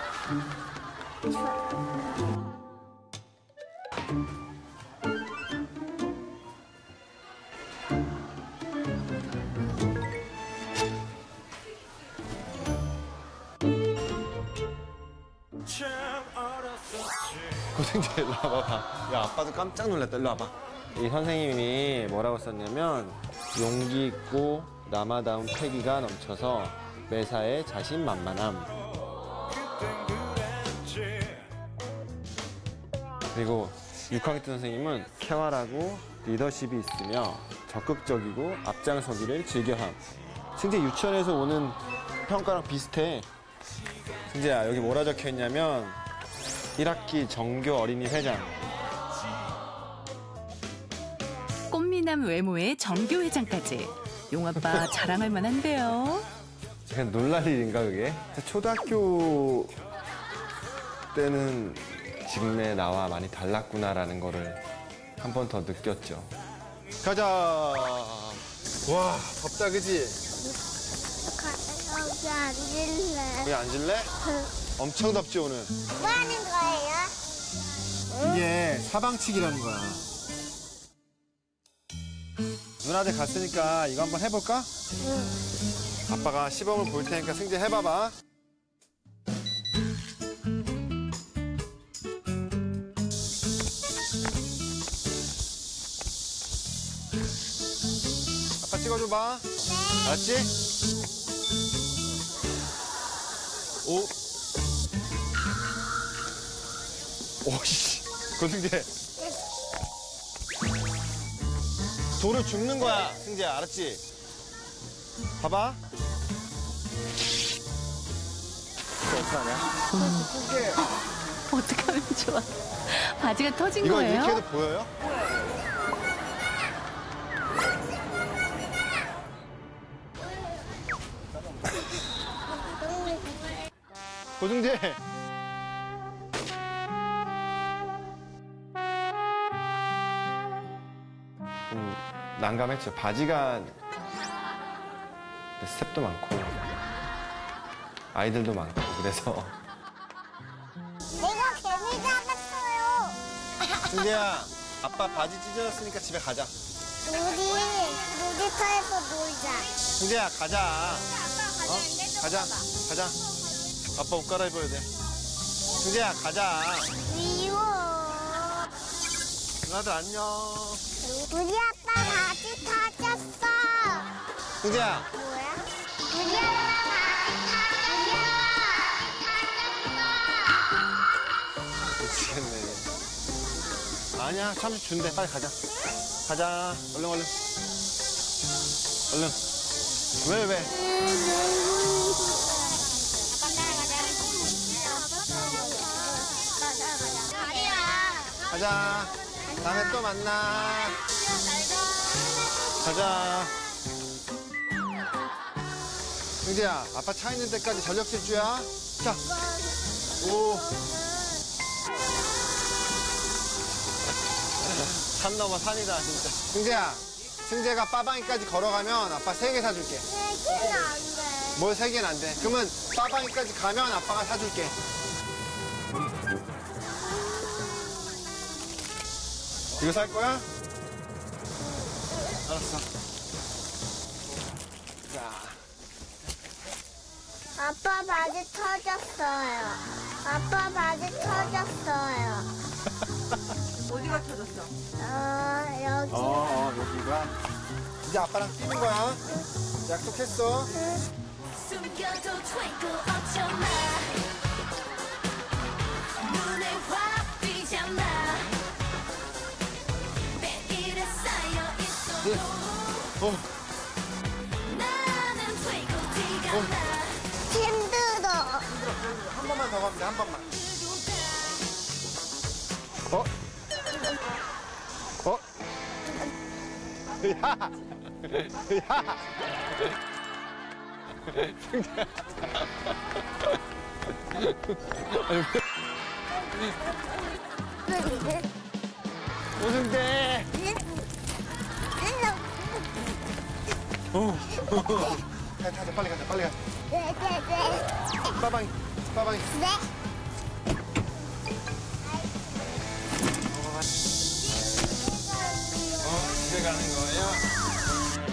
Speaker 1: 고생자 일로 와봐봐. 야 아빠도 깜짝 놀랐다. 일로 와봐. 이 선생님이 뭐라고 썼냐면 용기 있고 남아다운 패기가 넘쳐서 매사에 자신만만함. 그리고 6학년 때 선생님은 쾌활하고 리더십이 있으며 적극적이고 앞장서기를 즐겨함. 승재 유치원에서 오는 평가랑 비슷해. 승재야 여기 뭐라 적혀 있냐면 1학기 정교 어린이 회장.
Speaker 4: 꽃미남 외모에 정교회장까지. 용아빠 자랑할 만한데요.
Speaker 1: 그냥 놀랄 일인가 그게? 초등학교 때는 지금의 나와 많이 달랐구나라는 거를 한 번 더 느꼈죠. 가자. 와 덥다 그지?
Speaker 2: 여기 앉을래.
Speaker 1: 여기 앉을래? 엄청 덥지 오늘.
Speaker 2: 뭐 하는 거예요?
Speaker 1: 이게 사방치기라는 거야. 누나들 갔으니까 이거 한번 해볼까? 아빠가 시범을 볼 테니까 승재 해봐봐. 아빠 찍어줘봐. 알았지? 오. 오씨. 고승재. 돌을 줍는 거야, 승재야. 알았지? 봐봐. 어떡하냐?
Speaker 4: 어떻게 하면 좋아. 바지가 터진
Speaker 1: 이거
Speaker 4: 거예요?
Speaker 1: 이렇게 해도 보여요? 고승재. 난감했죠. 바지가 스텝도 많고 아이들도 많고 그래서.
Speaker 2: 내가 개미 잡았어요.
Speaker 1: 승재야, 아빠 바지 찢어졌으니까 집에 가자.
Speaker 2: 우리 놀이터에서 놀자.
Speaker 1: 승재야, 가자. 어? 가자, 가자. 아빠 옷 갈아입어야 돼. 승재야, 가자.
Speaker 2: 미워.
Speaker 1: 누나들 안녕.
Speaker 2: 우리 아빠 바지 터졌어.
Speaker 1: 승재야.
Speaker 2: 뭐야? 우리 아빠
Speaker 1: 미치겠네. 아니야, 잠시 준대. 빨리 가자. 가자. 얼른, 얼른. 얼른. 왜? 가자. 다음에 또 만나. 가자. 승재야, 아빠 차 있는 데까지 전력 질주야. 자. 오. 산 넘어 산이다, 진짜. 승재가 빠방이까지 걸어가면 아빠 3개 사줄게.
Speaker 2: 3개는 안 돼.
Speaker 1: 뭘 3개는 안 돼? 그러면 빠방이까지 가면 아빠가 사줄게. 이거 살 거야?
Speaker 2: 아빠 바지 터졌어요. 아빠 바지 터졌어요.
Speaker 5: 어디가 터졌어?
Speaker 2: 여기.
Speaker 1: 여기가. 이제 아빠랑 뛰는 거야. 약속했어.
Speaker 11: 숨겨도 twinkle 어쩌나 눈에 확 띄잖아 매일에 쌓여있어도 나는 twinkle 티가 나
Speaker 2: 힘들어.
Speaker 1: 한 번만 더 갑니다. 한 번만. 야! 야! 오승재! 가자, 빨리 가자, 빨리 가자.
Speaker 2: 네.
Speaker 1: 빠방이.
Speaker 2: 네.
Speaker 1: 집에 가는 거예요?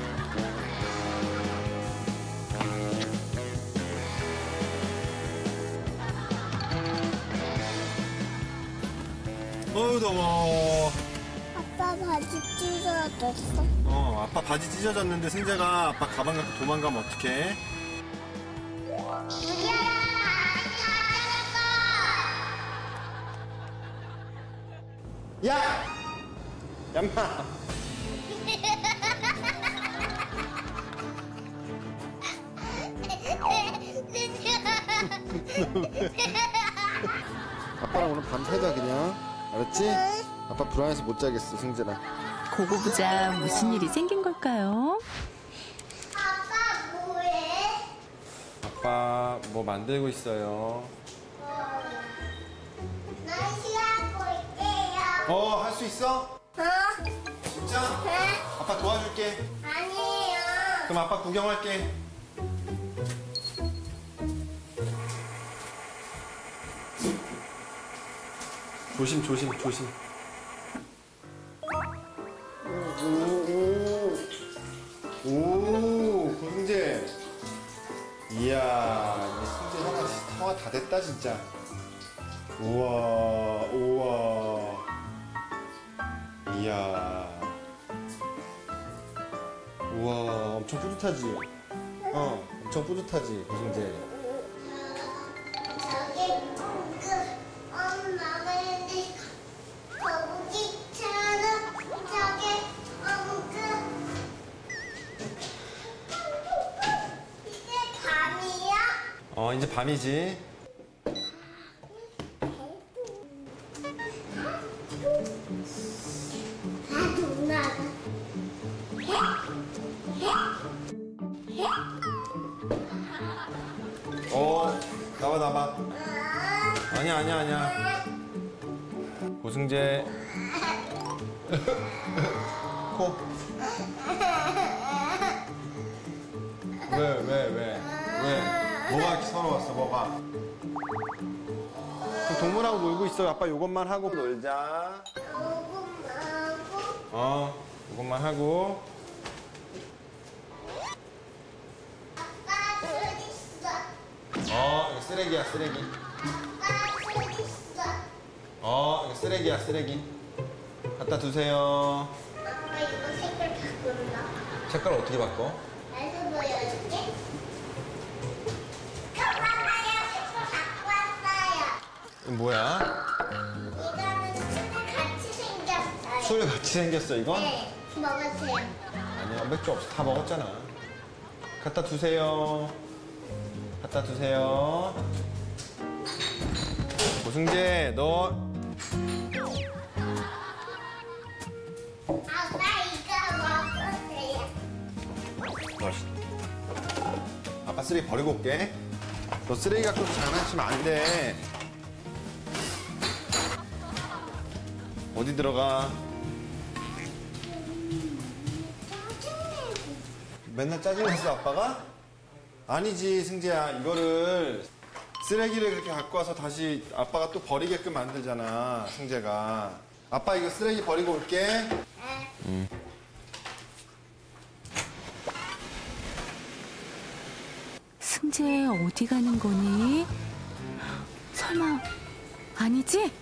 Speaker 1: 어우, 더워.
Speaker 2: 아빠 바지 찢어졌어.
Speaker 1: 아빠 바지 찢어졌는데 승재가 아빠 가방 갖고 도망가면 어떡해? 야! 얌마! 아빠랑 오늘 밤 새자 그냥. 알았지? 아빠 불안해서 못 자겠어, 승재랑.
Speaker 4: 고고부자 무슨 일이 생긴 걸까요?
Speaker 2: 아빠 뭐해?
Speaker 1: 아빠 뭐 만들고 있어요.
Speaker 2: 날씨하고 있게요.
Speaker 1: 할 수 있어? 진짜?
Speaker 2: 네?
Speaker 1: 아빠 도와줄게.
Speaker 2: 아니에요.
Speaker 1: 그럼 아빠 구경할게. 조심. 오, 고승재. 이야, 이 승재 형아 다 됐다, 진짜. 우와. 이야. 우와, 엄청 뿌듯하지? 엄청 뿌듯하지, 고승재.
Speaker 2: 저기 엄마가 있는데 거북이처럼 저기 이제 밤이야?
Speaker 1: 이제 밤이지.
Speaker 2: 누나가
Speaker 1: 나와. 아니야. 고승재. 코. 왜? 뭐가 이렇게 서러웠어, 뭐가? 그럼 동물하고 놀고 있어. 아빠 요것만 하고 놀자. 요것만 하고.
Speaker 2: 아빠 어디 있어?
Speaker 1: 이거 쓰레기야, 쓰레기.
Speaker 2: 아빠 어디 있어?
Speaker 1: 이거 쓰레기. 갖다 두세요.
Speaker 2: 아빠 이거 색깔 바꾼다.
Speaker 1: 색깔 어떻게 바꿔?
Speaker 2: 나도 보여줄게. 아빠가 색깔 바꿔 왔어요.
Speaker 1: 이거 뭐야?
Speaker 2: 이거는 술 같이 생겼어요.
Speaker 1: 술 같이 생겼어, 이건?
Speaker 2: 네, 먹으세요.
Speaker 1: 아니야, 맥주 없어. 다 먹었잖아. 갖다 두세요. 고승재, 너.
Speaker 2: 아빠 이거 먹으세요.
Speaker 1: 아빠 쓰레기 버리고 올게. 너 쓰레기 갖고 장난치면 안 돼. 어디 들어가? 맨날 짜증냈어, 아빠가? 아니지, 승재야. 이거를 쓰레기를 그렇게 갖고 와서 다시 아빠가 또 버리게끔 만들잖아, 승재가. 아빠 이거 쓰레기 버리고 올게.
Speaker 4: 승재 어디 가는 거니? 설마 아니지?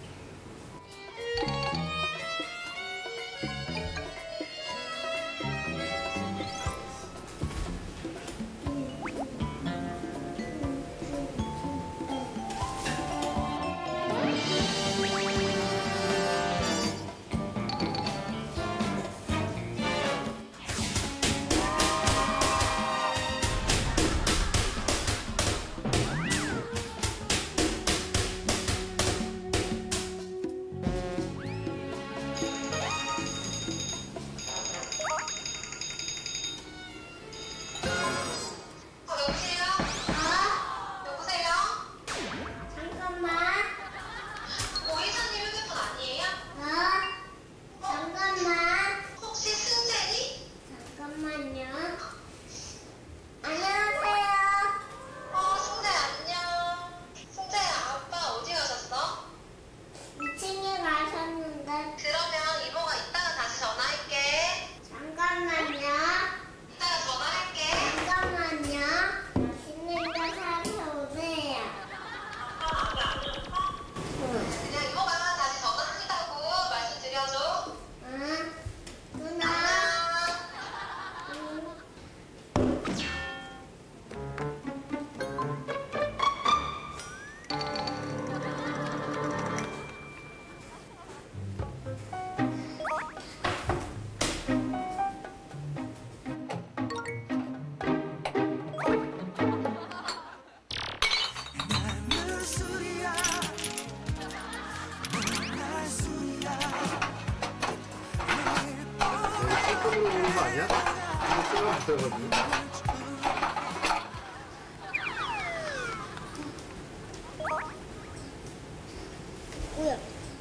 Speaker 2: 뭐야?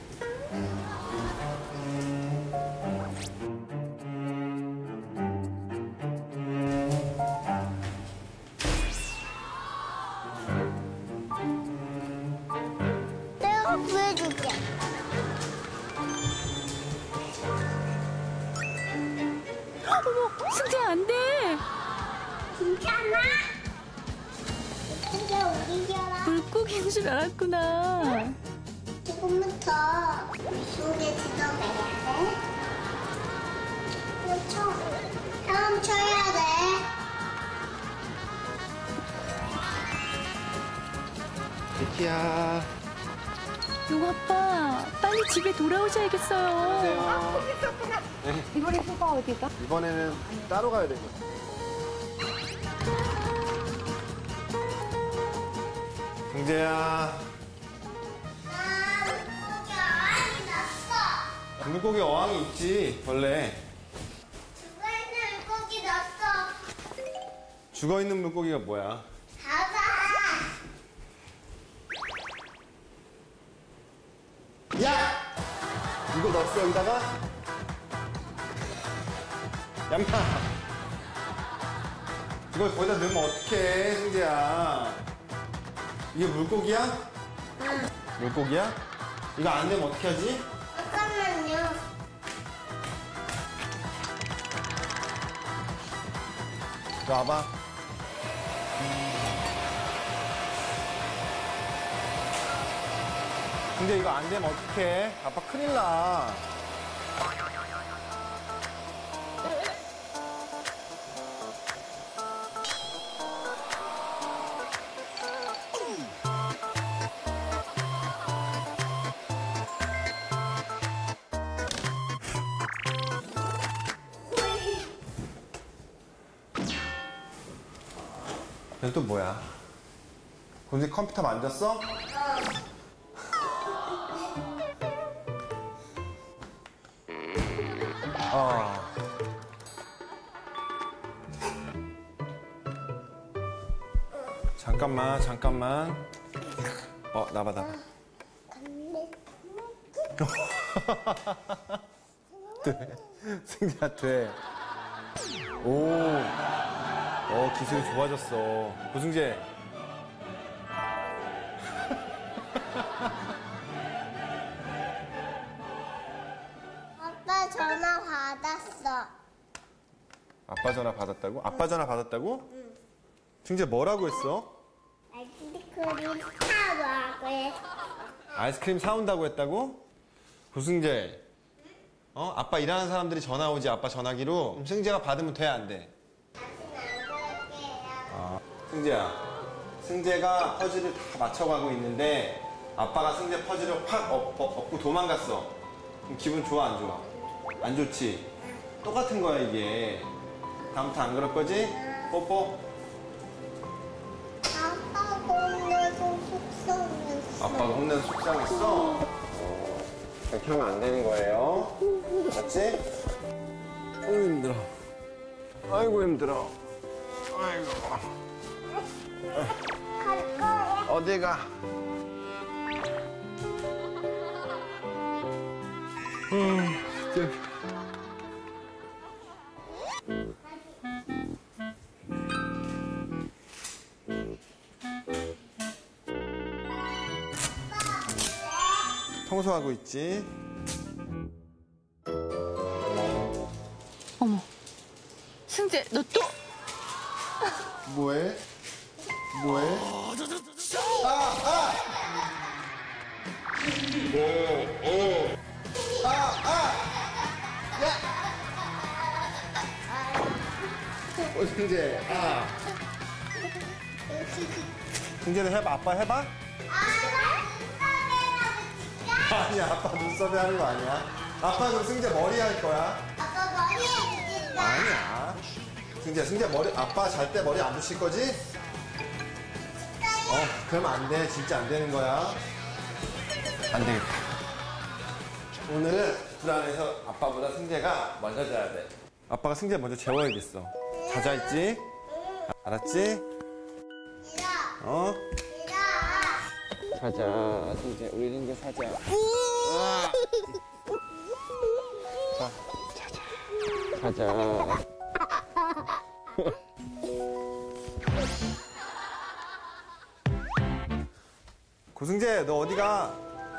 Speaker 2: 내가 구해줄게.
Speaker 4: 어머, 승재 안 돼.
Speaker 2: 괜찮아? 근데 우리잖아.
Speaker 4: 물고기인 줄 알았구나.
Speaker 2: 지금부터 물속에 들어가야 돼. 그렇죠? 헤엄쳐야 돼.
Speaker 1: 비키야.
Speaker 4: 용 아빠, 빨리 집에 돌아오셔야겠어요.
Speaker 5: 이번에 휴가 어디가?
Speaker 1: 이번에는 따로 가야 되죠. 승재야.
Speaker 2: 물고기 어항이 났어.
Speaker 1: 물고기 어항이 있지, 원래.
Speaker 2: 죽어있는 물고기 났어.
Speaker 1: 죽어있는 물고기가 뭐야?
Speaker 2: 봐봐.
Speaker 1: 야! 이거 넣었어, 여기다가? 얌마! 이걸 거기다 넣으면 어떡해, 승재야. 이게 물고기야?
Speaker 2: 응.
Speaker 1: 물고기야? 이거 안 되면 어떻게 하지?
Speaker 2: 잠깐만요.
Speaker 1: 이리 와봐. 근데 이거 안 되면 어떡해? 아빠 큰일 나. 얘 또 뭐야? 곰지 컴퓨터 만졌어? 잠깐만. 나봐. 돼. 승재야, 돼. 기술이 좋아졌어. 고승재.
Speaker 2: 아빠 전화 받았어.
Speaker 1: 아빠 전화 받았다고? 아빠 전화 받았다고?
Speaker 2: 응.
Speaker 1: 승재 뭐라고 했어?
Speaker 2: 아이스크림 사먹고 했어.
Speaker 1: 아이스크림 사온다고 했다고? 고승재, 아빠 일하는 사람들이 전화 오지, 아빠 전화기로. 그럼 승재가 받으면 돼, 안 돼? 승재야, 승재가 퍼즐을 다 맞춰가고 있는데 아빠가 승재 퍼즐을 확 엎고 도망갔어. 그럼 기분 좋아, 안 좋아? 안 좋지? 똑같은 거야, 이게. 다음부터 안 그럴 거지? 뽀뽀.
Speaker 2: 아빠가 혼내서 속상했어.
Speaker 1: 아빠가 혼내서 속상했어? 그렇게 하면 안 되는 거예요. 맞지? 아이고, 힘들어. 아이고, 힘들어. 아이고.
Speaker 2: 갈 거야.
Speaker 1: 어디가? 진짜. 청소하고 있지?
Speaker 4: 어머, 승재, 너 또?
Speaker 1: 뭐해? 뭐해? 승재, 승재는 해봐, 아빠 해봐? 아니야, 아빠 눈썹에 하는 거 아니야. 아빠는 승재 머리 할 거야.
Speaker 2: 아빠 머리 해줄까?
Speaker 1: 아니야. 승재 머리, 아빠 잘 때 머리 안 붙일 거지? 그러면 안 돼. 진짜 안 되는 거야. 안 되겠다. 오늘은 불안해서 아빠보다 승재가 먼저 자야 돼. 아빠가 승재 먼저 재워야겠어. 자자 있지? 알았지? 자자, 승재. 우리 승재 사자. 자자. 고승재, 너 어디 가?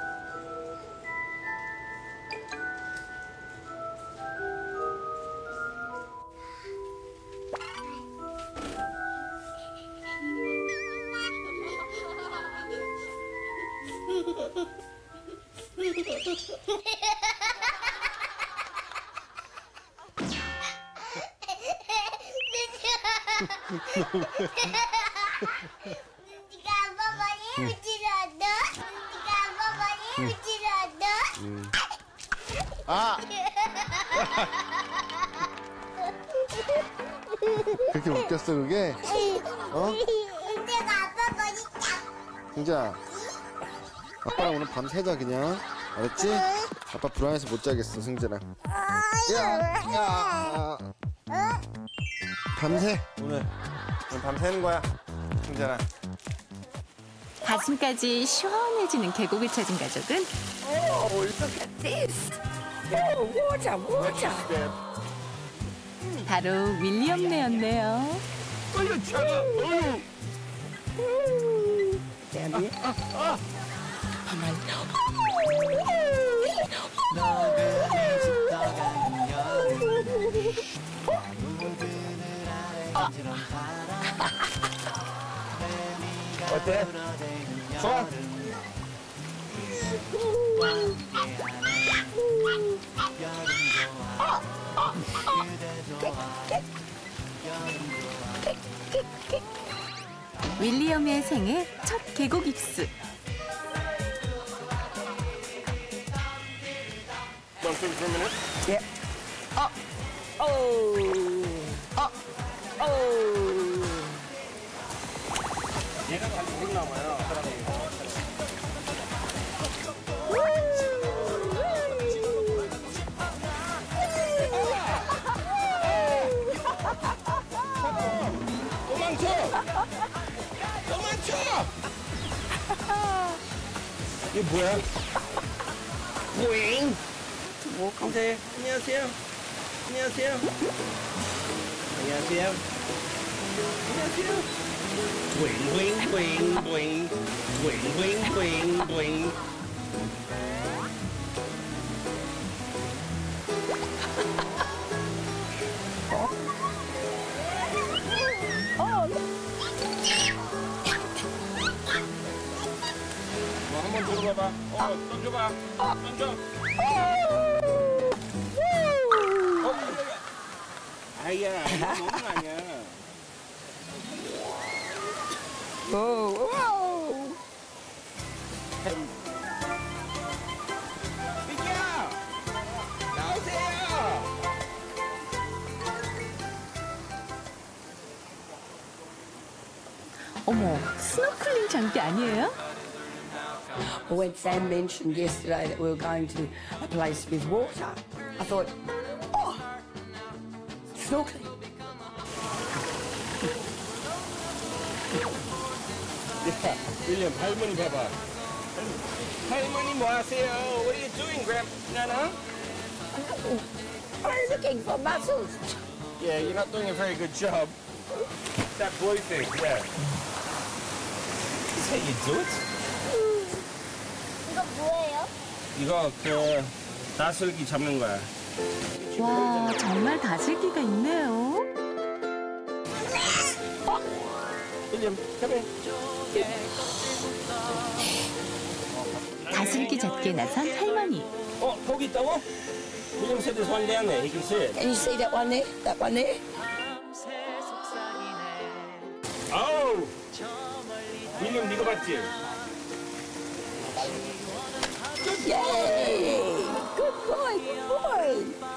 Speaker 2: 네가 아빠 머리 해주려다. 네가 아빠 머리 해주려다.
Speaker 1: 그렇게 웃겼어, 그게?
Speaker 2: 내가 아빠 머리 딱.
Speaker 1: 승재야, 아빠랑 오늘 밤 새자, 그냥. 알았지? 아빠 불안해서 못 자겠어, 승재랑. 밤새, 오늘 밤 새는 거야, 승재랑.
Speaker 4: 가슴까지 시원해지는 계곡을 찾은 가족은 바로 윌리엄네였네요.
Speaker 1: 어때? 좋아?
Speaker 4: 윌리엄의 생애 첫 계곡 입수.
Speaker 6: 얘가 같이 있나 봐요.
Speaker 7: 이게 뭐야? 뿌잉! 감사해요. 안녕하세요. 안녕하세요. 안녕하세요. 안녕하세요. 뿌잉, 뿌잉, 뿌잉, 뿌잉. 뿌잉, 뿌잉, 뿌잉, 뿌잉.
Speaker 12: 해봐. 던져봐. 던져. 아야, 이거 너무 아니야. 비켜! 나오세요!
Speaker 4: 어머, 스노클링 장비 아니에요?
Speaker 13: When Sam mentioned yesterday that we were going to a place with water, I thought, oh, snorkeling.
Speaker 12: 윌리엄, 할머니 봐봐. 할머니 뭐 하세요? What are you doing, Nana?
Speaker 13: I'm looking for mussels.
Speaker 12: Yeah, you're not doing a very good job. That blue thing, yeah. That's how you do it?
Speaker 2: 이거 뭐예요?
Speaker 12: 이거 다슬기 잡는 거야.
Speaker 4: 와, 정말 다슬기가 있네요.
Speaker 12: 윌리엄, come here.
Speaker 4: 다슬기 잡기에 나선 할머니.
Speaker 12: 거기 있다고? 윌리엄 said there's one down there. He can see it.
Speaker 13: Can you see that one there? That one there?
Speaker 12: Oh! 윌리엄 이거 봤지?
Speaker 13: Yay! Good boy, good boy.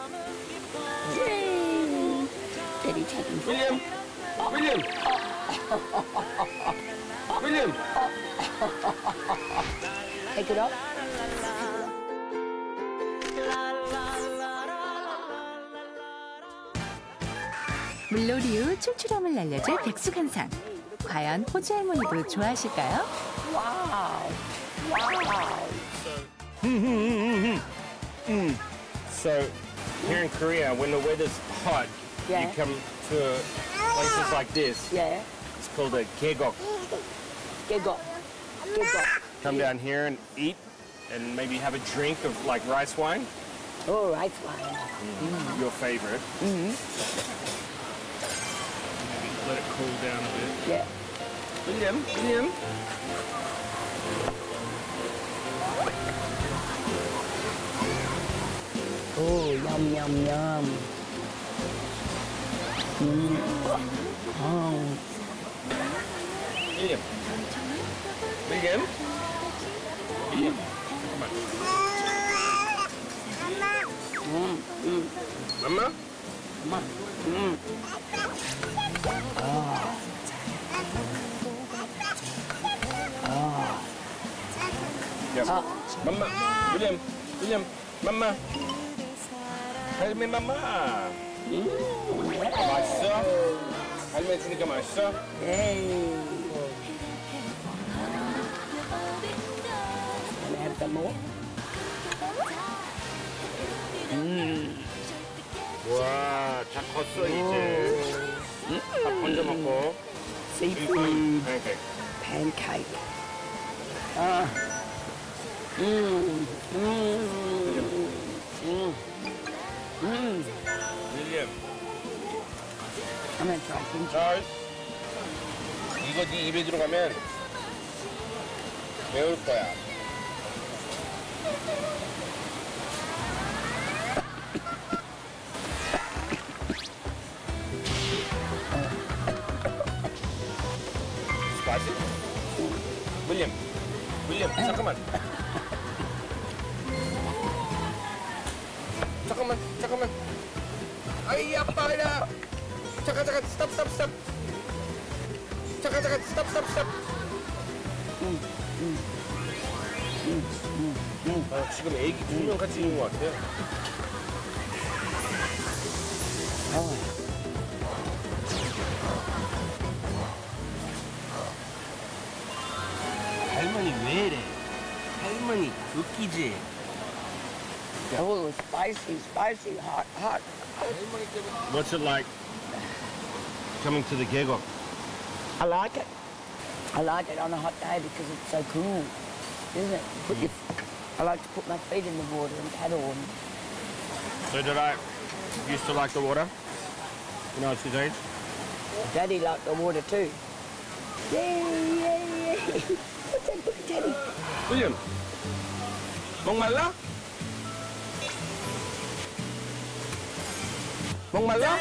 Speaker 13: Yay! Daddy taking
Speaker 12: 윌리엄! 윌리엄! 윌리엄!
Speaker 13: Take it off.
Speaker 4: 물놀이 후 출출함을 날려줄 백숙한상. 과연 호주 할머니도 좋아하실까요?
Speaker 13: Wow. Wow.
Speaker 12: So, here in Korea, when the weather's hot,
Speaker 13: Yeah.
Speaker 12: you come to places like this.
Speaker 13: Yeah.
Speaker 12: It's called a gegok.
Speaker 13: Gegok. Gegok.
Speaker 12: Come down here and eat, and maybe have a drink of like rice wine.
Speaker 13: Oh, right one.
Speaker 12: Your favorite.
Speaker 13: Mm-hmm.
Speaker 12: Let it cool down a bit.
Speaker 13: Yeah.
Speaker 12: William, William.
Speaker 13: Oh, yum, yum, yum. Oh.
Speaker 12: William. William. William. Mama?
Speaker 13: Mama.
Speaker 12: Yes. Mama. William. William. Mama. 할매 마마. 맛있어? 할매 주니까 맛있어?
Speaker 13: Yay. Wanna have some more?
Speaker 12: 와, 다 컸어 이제. 다 건져 먹고.
Speaker 13: Seafood
Speaker 12: pancake.
Speaker 13: pancake.
Speaker 12: 윌리엄.
Speaker 13: I'm gonna try kimchi.
Speaker 12: 자, 이거 네 입에 들어가면 매울 거야. 맛이? 윌리엄, 윌리엄, 잠깐만. 잠깐만. 아이, 아빠야. 잠깐, 스탑. 잠깐, 스탑. 아, 지금 애기 2명 같이 있는 것 같아. 할머니 왜 이래? 할머니 웃기지?
Speaker 13: Oh, spicy, hot.
Speaker 12: What's it like coming to the gegok?
Speaker 13: I like it. I like it on a hot day because it's so cool, isn't it? I like to put my feet in the water and paddle.
Speaker 12: So did I used to like the water when I was his age?
Speaker 13: Daddy liked the water too. Yay! What's that, look at Daddy?
Speaker 12: William, 목말라? 목말라?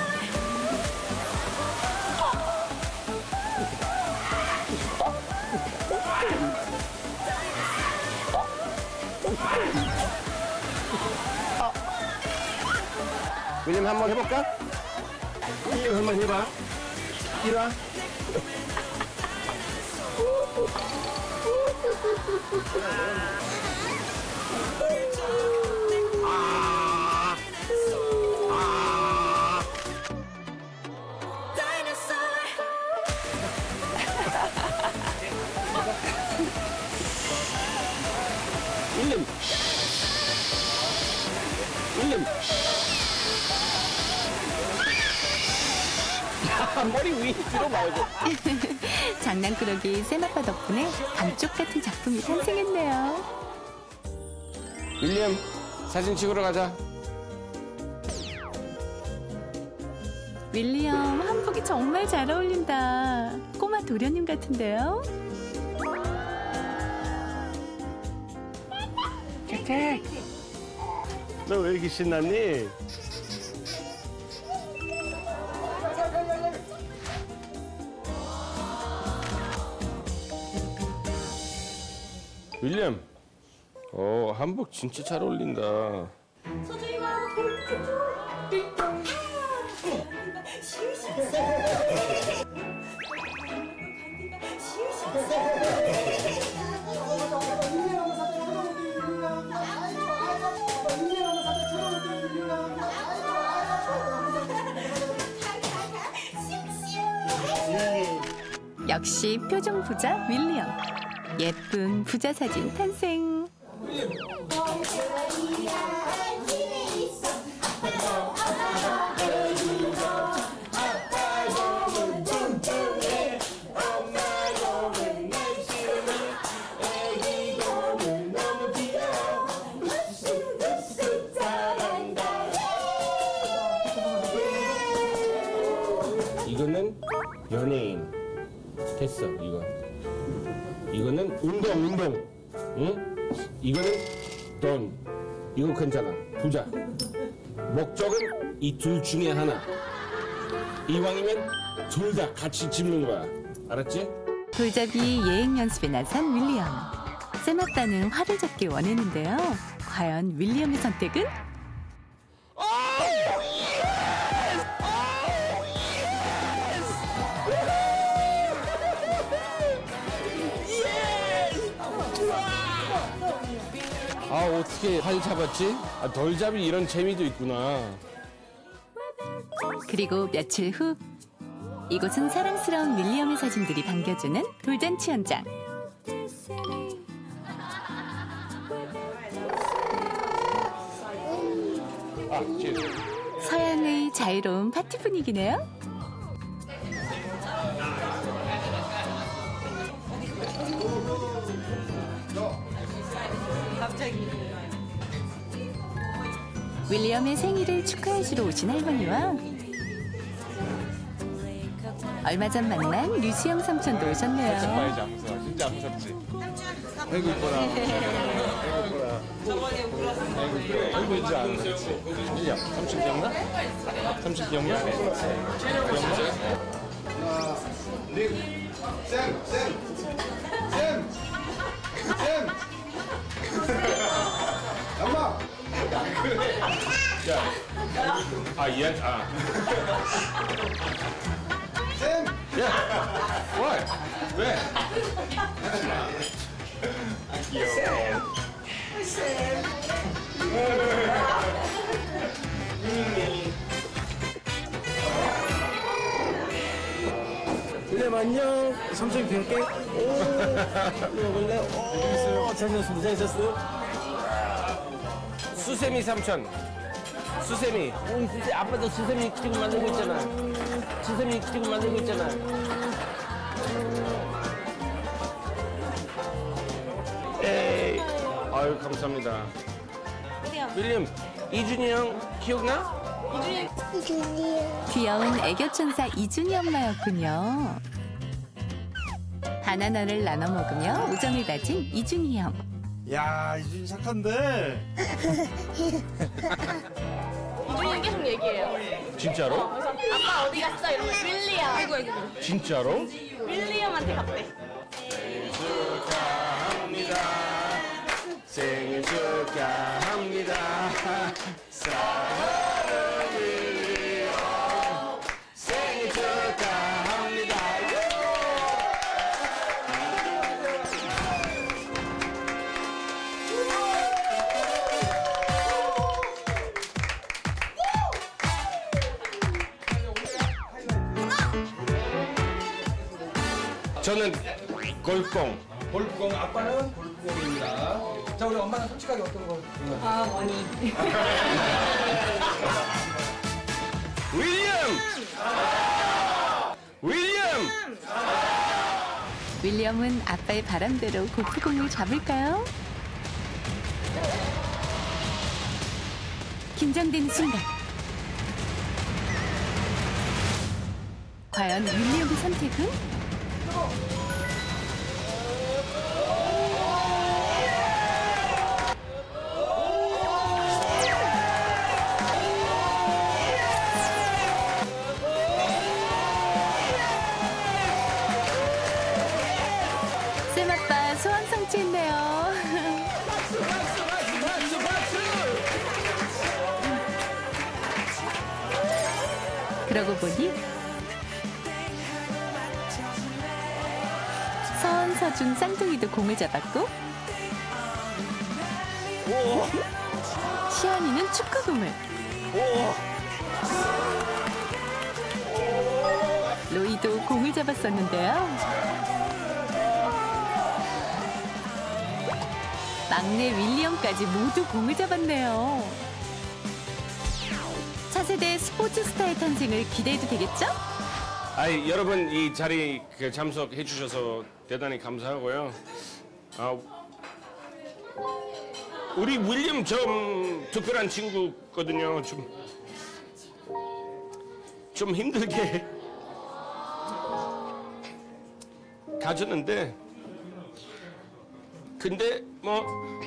Speaker 12: 윌리엄 한번 해볼까? 윌리엄 한번 해봐. 이리 와. 윌리엄. 윌리엄. 머리 위로 말고.
Speaker 4: 장난꾸러기 쌤아빠 덕분에 감쪽 같은 작품이 탄생했네요.
Speaker 12: 윌리엄, 사진 찍으러 가자.
Speaker 4: 윌리엄, 한복이 정말 잘 어울린다. 꼬마 도련님 같은데요?
Speaker 12: 너 왜 이렇게 신났니? 윌리엄, 한복 진짜 잘 어울린다.
Speaker 4: 역시 표정 부자 윌리엄. 예쁜 부자 사진 탄생.
Speaker 12: 이거는 연예인. 됐어, 이거. 이거는 운동. 응? 이거는 돈. 이거 괜찮아. 부자. 목적은 이 둘 중에 하나. 이왕이면 둘 다 같이 집는 거야. 알았지?
Speaker 4: 돌잡이 예행 연습에 나선 윌리엄. 쌤아빠는 활을 잡기 원했는데요. 과연 윌리엄의 선택은?
Speaker 12: 아, 어떻게 활 잡았지? 돌잡이 이런 재미도 있구나.
Speaker 4: 그리고 며칠 후 이곳은 사랑스러운 윌리엄의 사진들이 반겨주는 돌잔치 현장. 서양의 자유로운 파티 분위기네요. 윌리엄의 생일을 축하해주러 오신 할머니와 얼마 전 만난 류시영 삼촌도 오셨네요.
Speaker 1: 진짜 무섭지. 아이고 이뻐라. 아이고 이제 안 그렇지. 윌리엄, 삼촌 기억나? 삼촌 기억나?
Speaker 12: 엄마! 쌤!
Speaker 1: 야! 왜? 왜? 귀여워.
Speaker 12: 윌리엄 안녕. 삼촌이 뵐게. 오, 먹을래? 오, 잘 잤어. 잘 잤어. 수세미 삼촌. 수세미. 수세미. 아빠도 수세미 지금 만들고 있잖아. 수세미 지금 만들고 있잖아. 에이. 아유, 감사합니다. 윌리엄, 이준이 형 기억나?
Speaker 4: 귀여운 애교 천사 이준이 엄마였군요. 바나나를 나눠 먹으며 우정을 다진 이준이 형.
Speaker 12: 야, 이준이 착한데.
Speaker 5: 이준이 계속 얘기해요.
Speaker 12: 진짜로?
Speaker 5: 그래서 아빠 어디 갔어? 이러면 윌리엄. 아이고.
Speaker 12: 진짜로?
Speaker 5: 윌리엄한테 갔대.
Speaker 1: 생일 축하합니다. 사랑하는 윌리엄 생일 축하합니다.
Speaker 12: 저는 골꽁. 골꽁, 아빠는 골꽁입니다. 자, 우리 엄마는 솔직하게 어떤 거?
Speaker 5: 머니.
Speaker 12: 윌리엄!
Speaker 4: 윌리엄은 아빠의 바람대로 골프공을 잡을까요? 긴장되는 순간. 과연 윌리엄의 선택은? 쌤아빠 소원 성취했네요. 그러고 보니 서준 쌍둥이도 공을 잡았고 시안이는 축구공을 로이도 공을 잡았었는데요. 막내 윌리엄까지 모두 공을 잡았네요. 차세대 스포츠 스타의 탄생을 기대해도 되겠죠?
Speaker 14: 아이, 여러분 이 자리 참석해 주셔서 대단히 감사하고요. 우리 윌리엄 좀 특별한 친구거든요. 좀 힘들게 가졌는데 근데 뭐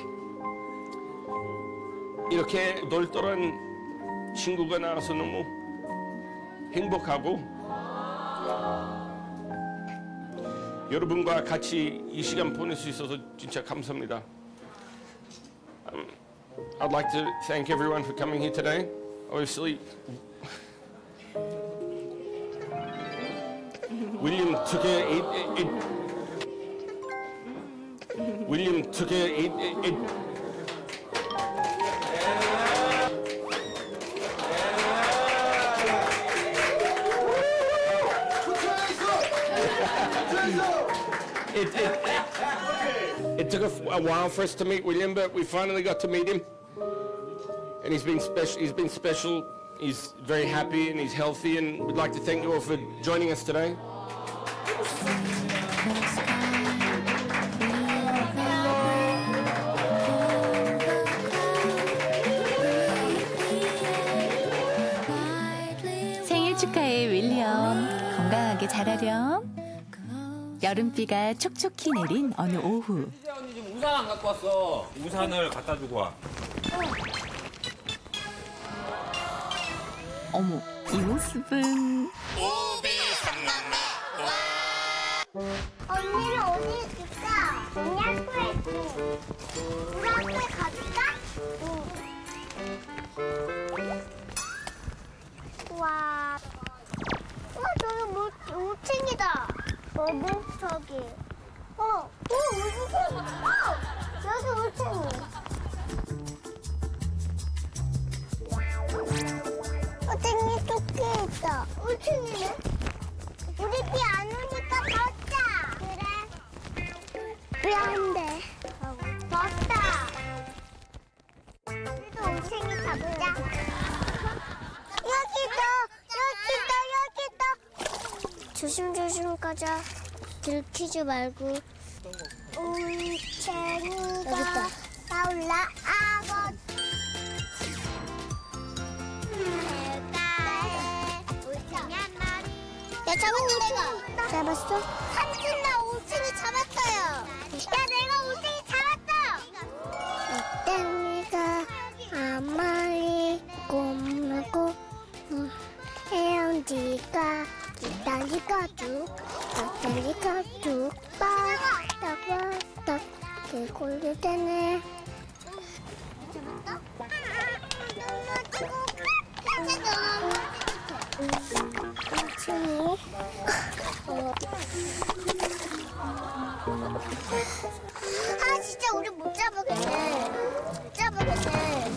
Speaker 14: 이렇게 널널한 친구가 나와서 너무 행복하고 여러분과 같이 이 시간 보낼 수 있어서 진짜 감사합니다. I'd like to thank everyone for coming here today. Obviously, William took It took a while for us to meet William, but we finally got to meet him. And he's been special. He's very happy and he's healthy. And we'd like to thank you all for joining us today.
Speaker 4: 생일 축하해 윌리엄. 건강하게 자라렴. 여름비가 촉촉히 내린 어느 오후.
Speaker 10: 언니 지금 우산 안 갖고 왔어. 우산을 갖다 주고 와.
Speaker 4: 어머, 이 모습은
Speaker 2: 언니는 어디 있을까? 우리 학교에 있지. 우리 학교에 가줄까? 와, 저기 5층이다. 어디? 저기. 여기 5층. 어쟁이 토끼 있다. 5층이네. 우리 비 안 오니까 걷자. 그래. 왜 안 돼? 걷자. 우리도 5층이 가보자. 여기다. 조심조심 가자. 들키지 말고. 올챙이가 올라아고. 야, 잡았니 내가? 잡았어? 삼촌 나 5층이 잡았어요. 야, 내가 5층이 잡았어. 가죽 닭다리 가죽 바닥바닥 개굴리 되네. 아 진짜 우리 못 잡으겠네. 못 잡으겠네.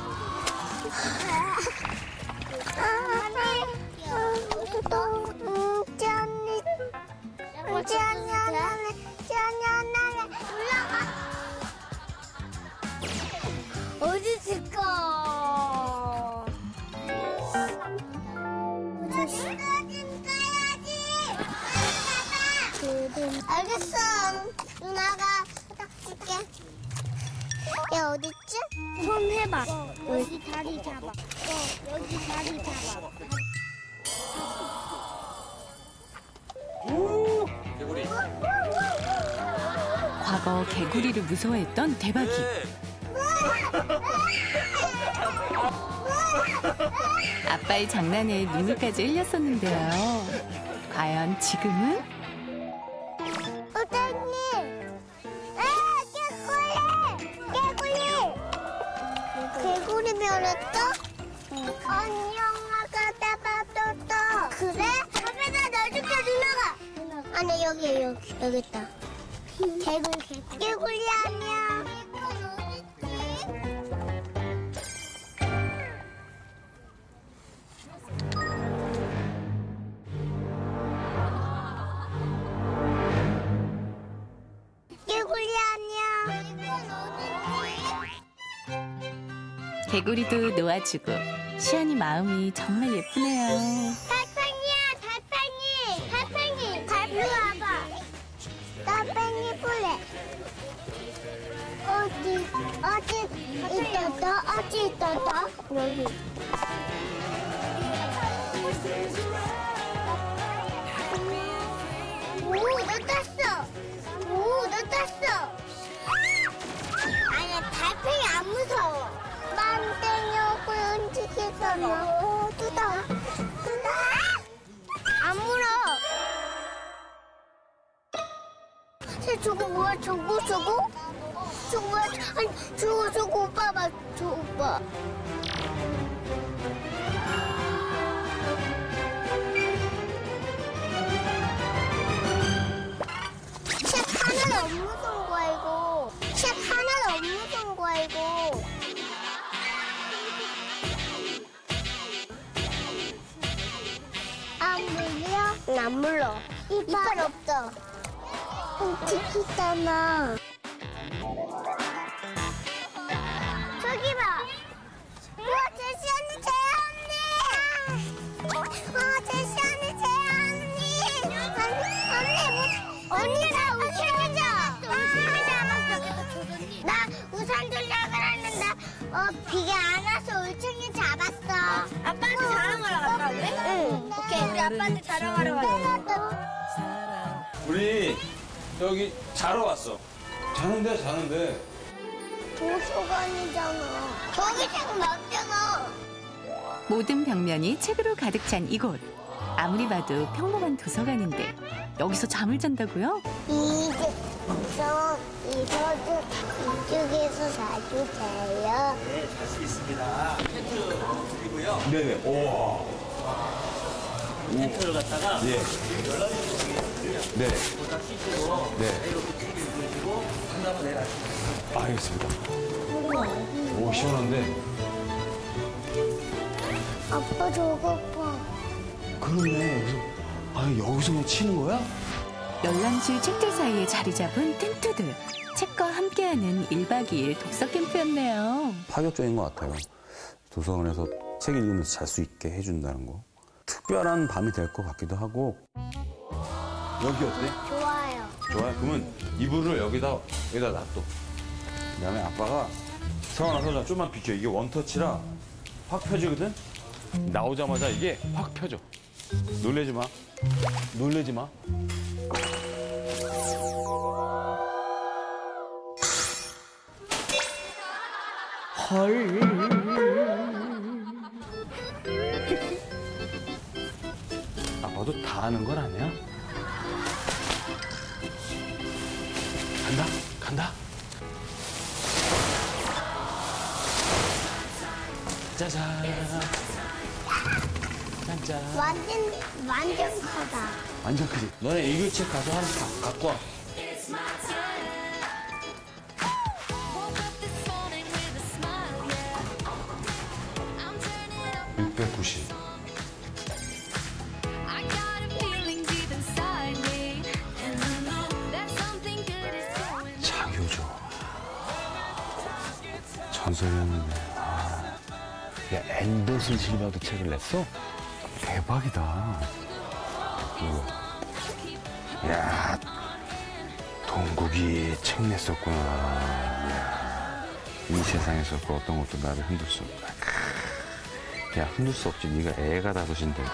Speaker 2: 어디 있을까? 알겠어. 누나가 부탁줄게. 야 어딨지? 손 해봐. 여기 다리 잡아. 여기 다리 잡아.
Speaker 10: 개구리.
Speaker 4: 과거 개구리를 무서워했던 대박이. 아빠의 장난에 눈물까지 흘렸었는데요. 과연 지금은?
Speaker 2: 선생님! 개구리 변했어? 안녕하가 따바또또. 그래? 밥에다 넣어줄게 누나가. 아니 여기 있다. 개구리 안녕. 개구리 안녕.
Speaker 4: 개구리도 놓아주고 시안이 마음이 정말 예쁘네요.
Speaker 2: 달팽이 달팽이 와봐. 달팽이 볼래. 어디 있다 여기. 너 땄어. 아니야 달팽이 안 무서워. 만땡이 움직이잖아. 뜯어. 안 물어. 저거 뭐야? 저거 뭐야? 아니 저거 오빠 봐. 저 오빠. 책 하나도 안 무서운 거야 이거. 책 하나도 안 무서운 거야 이거. 안 물려? 안 물려. 이빨 없어. 움직이잖아. 저기 봐. 우와 제시 언니. 언니가 우산 잡았어. 나 우산 들려고 그랬는데 비가 안 와서 울챙이 잡았어. 아빠한테 자랑하러 갈까 우리? 응. 오케이 우리 아빠한테 자랑하러 가자.
Speaker 10: 우리 여기 자러 왔어. 자는데.
Speaker 2: 도서관이잖아. 거기 책 많잖아.
Speaker 4: 모든 벽면이 책으로 가득 찬 이곳. 아무리 봐도 평범한 도서관인데 여기서 잠을 잔다고요?
Speaker 2: 이쪽에서 자주 자요.
Speaker 7: 네, 잘 수 있습니다. 텐트 그리고요.
Speaker 10: 네네. 우와.
Speaker 7: 텐트를 갖다가
Speaker 10: 예. 네.
Speaker 7: 보다 씻고
Speaker 10: 네.
Speaker 7: 이렇게 쭉 입으시고 한 다음에 내려가시면
Speaker 10: 알겠습니다. 오, 시원한데.
Speaker 2: 아빠 저거 봐.
Speaker 10: 그러네. 여기서 치는 거야?
Speaker 4: 열람실 책들 사이에 자리 잡은 텐트들. 책과 함께하는 1박 2일 독서 캠프였네요.
Speaker 15: 파격적인 것 같아요. 도서관에서 책 읽으면서 잘 수 있게 해준다는 거. 특별한 밤이 될 것 같기도 하고.
Speaker 10: 여기 어때?
Speaker 2: 좋아요.
Speaker 10: 좋아요. 그러면 이불을 여기다 놔둬. 그다음에 아빠가 서원아 좀만 비켜. 이게 원터치라 확 펴지거든. 나오자마자 이게 확 펴져. 놀래지 마.
Speaker 4: 헐.
Speaker 10: 아빠도 다
Speaker 15: 하는 건 아니야? 간다, 간다. 짜잔. 짠짠.
Speaker 2: 완전 크다.
Speaker 15: 완전 크지? 너네 일교책 가서 하나씩 갖고 와. 690. 장효조. 전설이었는데. 아. 야, 앤더슨 실바도 책을 냈어? 대박이다. 야, 동국이 책 냈었구나. 야, 이 세상에서 그 어떤 것도 나를 흔들 수 없다. 야, 흔들 수 없지. 네가 애가 다섯인데.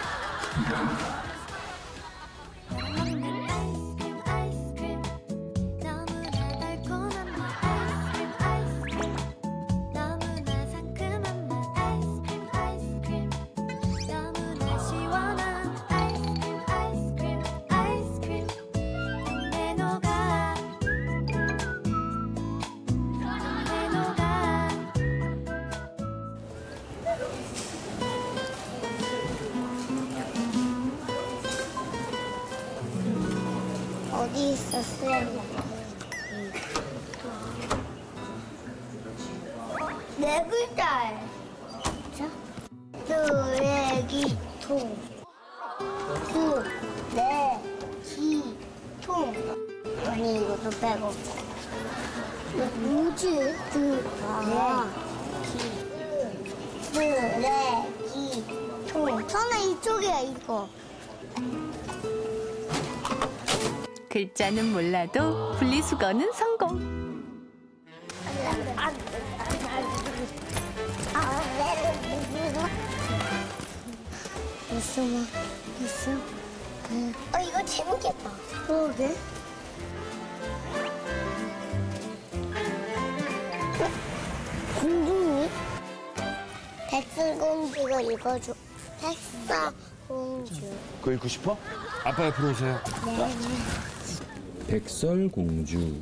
Speaker 2: 어디 있었어요? 네 글자예요. 자, 쓰레기통. 쓰레기통. 아니 이것도 빼고. 뭐지? 쓰레기통. 저는 이쪽이야 이거.
Speaker 4: 글자는 몰라도 분리수거는 성공.
Speaker 2: 있어. 이거 재밌겠다. 그러게. 공주니? 백설공주가 읽어줘. 백설공주.
Speaker 15: 그거 읽고 싶어? 아빠 옆으로 오세요.
Speaker 2: 네.
Speaker 15: 백설공주.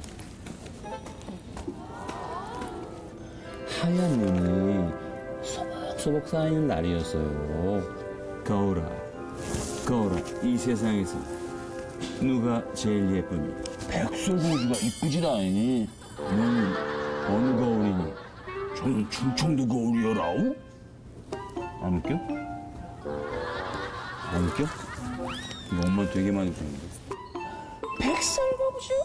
Speaker 15: 하얀 눈이 소복소복 쌓이는 날이었어요. 거울아, 이 세상에서 누가 제일 예쁘니? 백설공주가 이쁘질 않니? 넌 어느 거울이니? 저는 충청도 거울이여라우? 안 웃겨? 안 웃겨? 이거 엄마 되게 많이 웃었는데.
Speaker 11: 백설공주?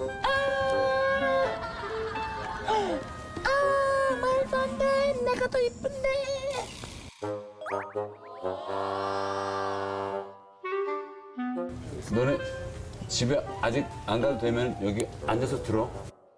Speaker 11: 말도 안 돼. 내가 더 이쁜데.
Speaker 15: 너네 집에 아직 안 가도 되면 여기 앉아서 들어.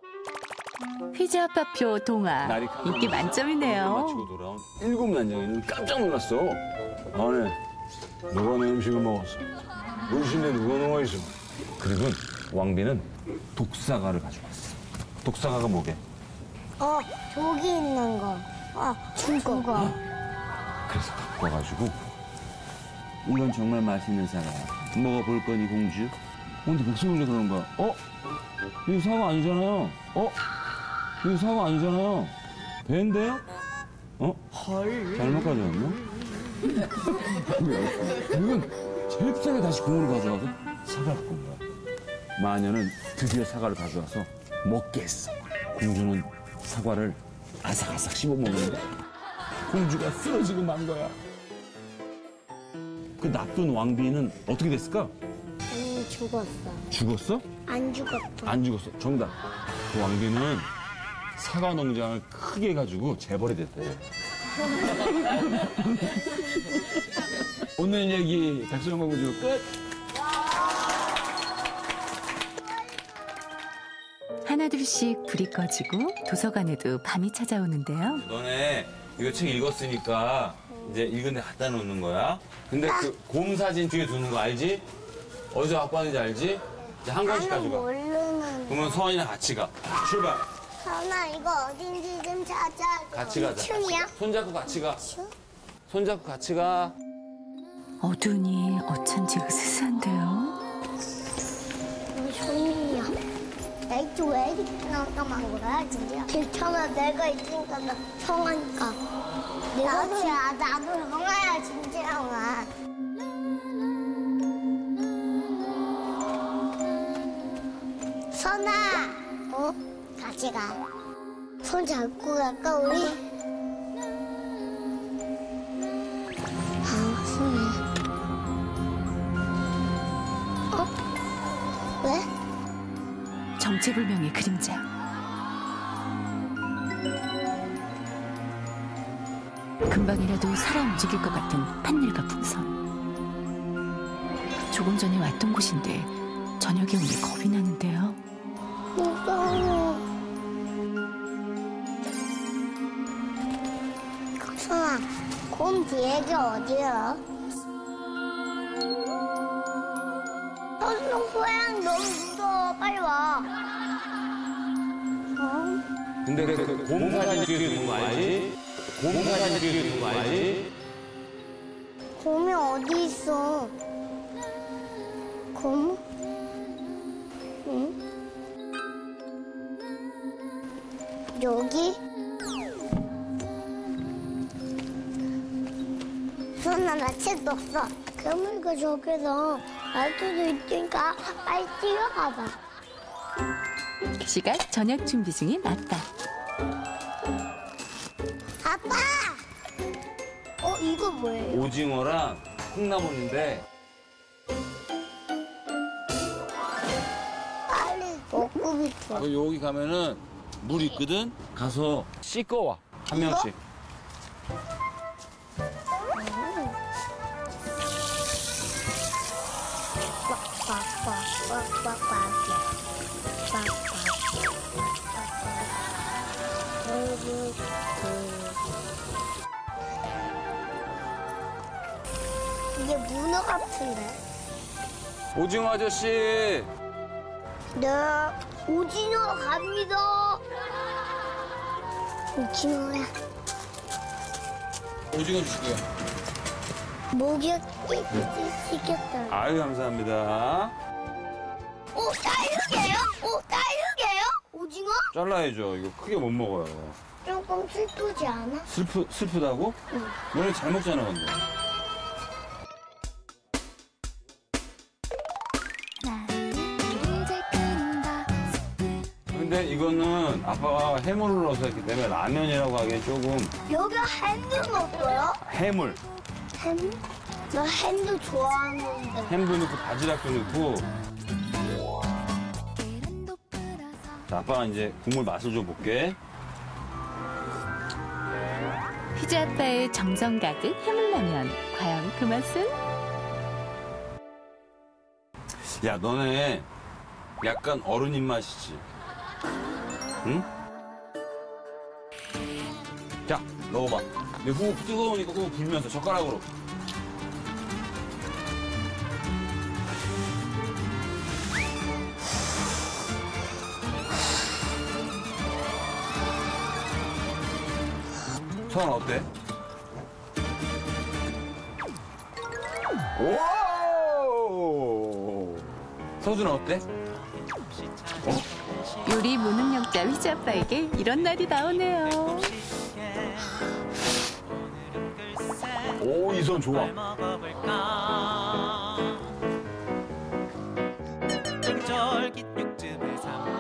Speaker 4: 휘지아빠표 동화. 인기 만점이네요.
Speaker 15: 마치고 돌아온 7난쟁이는 깜짝 놀랐어. 안에 누가 내 음식을 먹었어? 음식에 누가 누워있어? 그리고 왕비는 독사가를 가져왔어. 독사가가 뭐게?
Speaker 2: 저기 있는 거. 죽어.
Speaker 15: 그래서 갖고 와가지고 이건 정말 맛있는 사과야. 먹어볼 거니 공주? 근데 백설공주 그러는 거야. 이거 사과 아니잖아요. 이거 사과 아니잖아요. 배인데요? 잘못 가져왔나? 이건 제일 비싸게 다시 공으로 가져와서 사과를 갖고 온 거야. 마녀는 드디어 사과를 가져와서 먹게 했어. 공주는 사과를 아삭아삭 씹어 먹는데 공주가 쓰러지고 만 거야. 그 나쁜 왕비는 어떻게 됐을까?
Speaker 2: 죽었어.
Speaker 15: 죽었어?
Speaker 2: 안 죽었어.
Speaker 15: 안 죽었어. 정답. 그 왕비는 사과 농장을 크게 해가지고 재벌이 됐대. 오늘 얘기 백설공주 끝.
Speaker 4: 하나둘씩 불이 꺼지고 도서관에도 밤이 찾아오는데요.
Speaker 15: 너네 이거 책 읽었으니까 이제 읽은 데 갖다 놓는 거야. 근데 그 곰 사진 뒤에 두는 거 알지? 어디서 갖고 왔는지 알지? 이제 한 권씩 가져가.
Speaker 2: 모르는.
Speaker 15: 그러면 서원이랑 같이 가. 출발.
Speaker 2: 서원아 이거 어딘지 좀 찾아.
Speaker 15: 같이 가자.
Speaker 2: 춤이야?
Speaker 15: 손잡고 같이 가. 손잡고 같이 가.
Speaker 4: 어두우니 어쩐지 으스스한데요.
Speaker 2: 손이야. 애기 왜 이렇게 깜깜한 거야, 진짜? 괜찮아, 내가 있으니까 나 성하니까. 나도 성아야, 진지랑아. 선아, 같이 가. 손 잡고 갈까, 우리? 선아. 왜?
Speaker 4: 정체불명의 그림자. 금방이라도 살아 움직일 것 같은 판넬과 풍선. 조금 전에 왔던 곳인데 저녁에 오니 겁이 나는데요.
Speaker 2: 무서워. 선아, 곰 뒤에게 어디야? 고양 너무 무서워. 빨리 와.
Speaker 15: 근데 곰 사진 찍는 거 알지? 곰 사진 찍는 거 알지?
Speaker 2: 곰이 어디 있어? 곰? 응? 여기? 선아, 나 책도 없어. 그러니까 저기서 알 수도 있으니까 빨리 뛰어가봐.
Speaker 4: 그 시각 저녁 준비 중인 아빠.
Speaker 2: 아빠! 이거 뭐예요?
Speaker 15: 오징어랑 콩나물인데
Speaker 2: 빨리 먹고 싶어.
Speaker 15: 여기 가면은 물 있거든? 가서 씻고 와. 한 명씩.
Speaker 2: 이게 문어 같은데?
Speaker 15: 오징어 아저씨.
Speaker 2: 네, 오징어 갑니다. 오징어야.
Speaker 15: 오징어 주시고요.
Speaker 2: 목욕 시켰다.
Speaker 15: 아유, 감사합니다.
Speaker 2: 딸육이에요? 딸육이에요? 오징어?
Speaker 15: 잘라야죠. 이거 크게 못 먹어요.
Speaker 2: 조금 슬프지 않아?
Speaker 15: 슬프다고?
Speaker 2: 응.
Speaker 15: 너네 잘 먹잖아, 근데. 근데 이거는 아빠가 해물을 넣어서 했기 때문에 라면이라고 하기엔 조금.
Speaker 2: 여기 햄도 넣었어요?
Speaker 15: 해물.
Speaker 2: 햄? 나 햄도 좋아하는데.
Speaker 15: 햄도 넣고 바지락도 넣고. 자, 아빠가 이제 국물 맛을 좀 볼게.
Speaker 4: 휘지 아빠의 정성 가득 해물라면. 과연 그 맛은?
Speaker 15: 야, 너네 약간 어른 입맛이지? 응? 자, 넣어봐. 근데 후 뜨거우니까 후 불면서 젓가락으로. 서원 어때? 오! 서준은 어때?
Speaker 4: 요리 무능력자 휘지 아빠에게 이런 날이 나오네요.
Speaker 15: 오, 이 손 좋아.
Speaker 16: 쫄깃 육즙에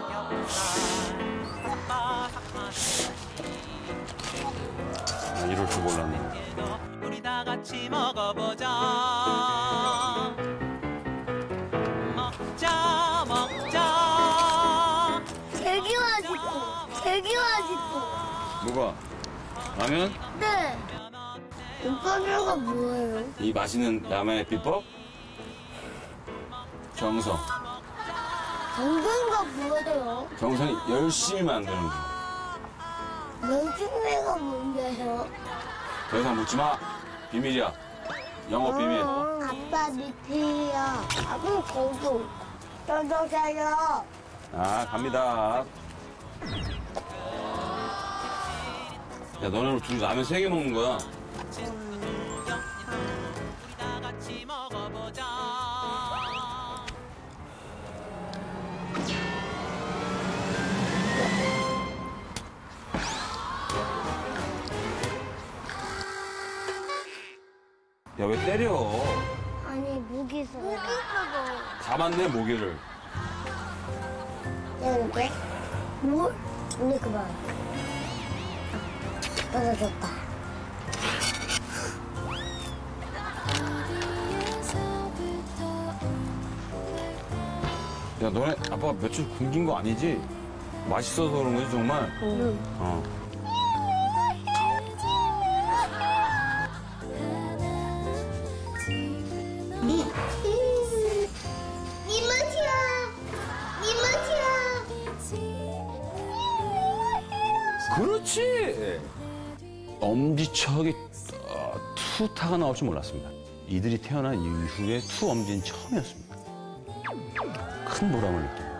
Speaker 15: 이럴 줄 몰랐네.
Speaker 16: 우리 다 같이 먹어보자. 먹자.
Speaker 2: 되게 맛있어. 되게 맛있어.
Speaker 15: 뭐가? 라면?
Speaker 2: 네. 오빠가 뭐예요?
Speaker 15: 이 맛있는 라면의 비법? 정성.
Speaker 2: 정성가 뭐예요?
Speaker 15: 정성이 열심히 만드는 거.
Speaker 2: 열심히가 뭔데요?
Speaker 15: 더 이상 묻지 마. 비밀이야. 영업 비밀.
Speaker 2: 아빠 미필이야. 아빠 거기 떠들어요.
Speaker 15: 아, 갑니다. 야, 너네 둘이 라면 3개 먹는 거야. 야, 왜 때려?
Speaker 2: 아니 모기 있어. 모기 있어.
Speaker 15: 잡았네, 모기를.
Speaker 2: 이렇게 물 언니 그만. 떨어졌다.
Speaker 15: 야, 너네 아빠가 며칠 굶긴 거 아니지? 맛있어서 그런 거지, 정말?
Speaker 2: 응.
Speaker 15: 어. 그렇지! 엄지척이 투타가 나올 줄 몰랐습니다. 이들이 태어난 이후에 투 엄지는 처음이었습니다. 큰 보람을 느낍니다.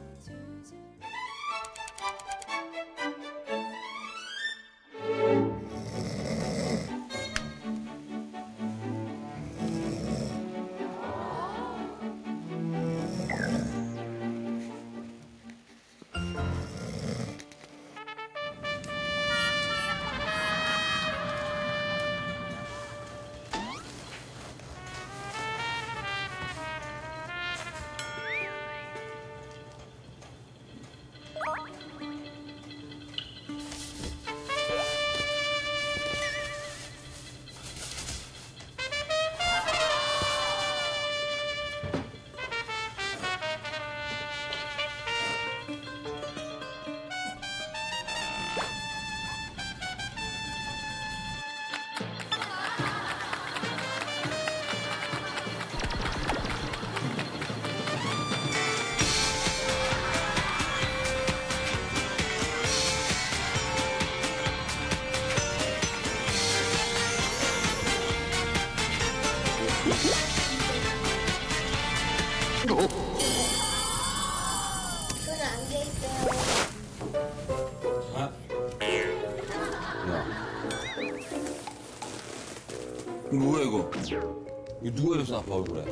Speaker 15: 뭐야 이거? 이거 누가 이래서 아빠 얼굴에?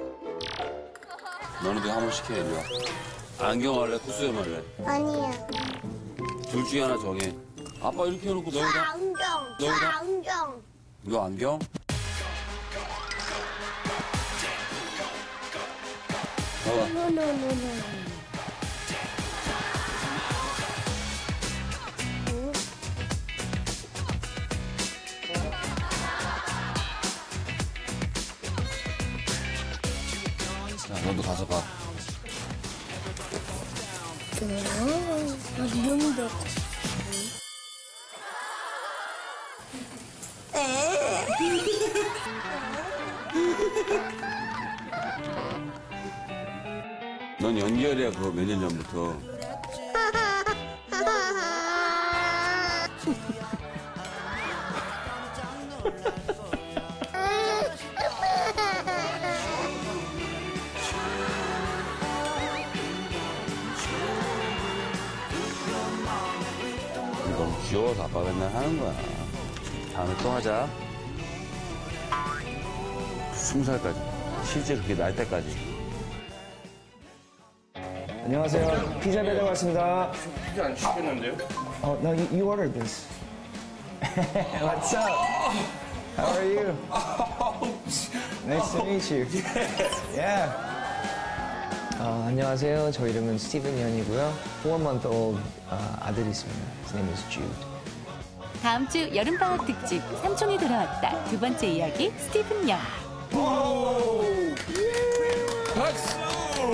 Speaker 15: 너네도 한 번 시켜 이리 와. 안경 할래? 코스염 할래?
Speaker 2: 아니야.
Speaker 15: 둘 중에 하나 정해. 아빠 이렇게 해놓고 너희가
Speaker 2: 안경.
Speaker 15: 너희가
Speaker 2: 안경.
Speaker 15: 너 안경? 봐봐.
Speaker 2: 노노노노.
Speaker 15: 자, 너도 가서 봐.
Speaker 2: 이런데.
Speaker 15: 넌 연결이야 그거 몇 년 전부터. 너무 귀여워서 아빠가 맨날 하는 거야. 다음에 또 하자. 20살까지. 실제 그렇게 날 때까지.
Speaker 12: 안녕하세요. 피자 배달 왔습니다.
Speaker 14: 피자 안 시켰는데요?
Speaker 12: Oh, no, you ordered this. What's up? How are you? Nice to meet you. Yeah.
Speaker 17: 안녕하세요. 저 이름은 스티븐 연이고요. 4-month-old 아들이 있습니다. His name is Jude.
Speaker 4: 다음 주 여름방학 특집 삼촌이 돌아왔다. 두 번째 이야기 스티븐 양.
Speaker 14: 박수!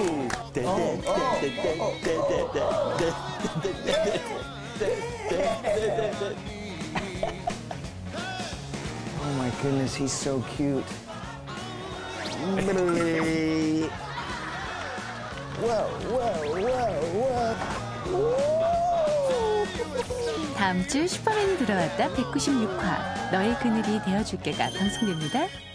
Speaker 12: Oh my goodness, he's so cute.
Speaker 4: 다음 주 슈퍼맨이 돌아왔다 196화 너의 그늘이 되어줄게가 방송됩니다.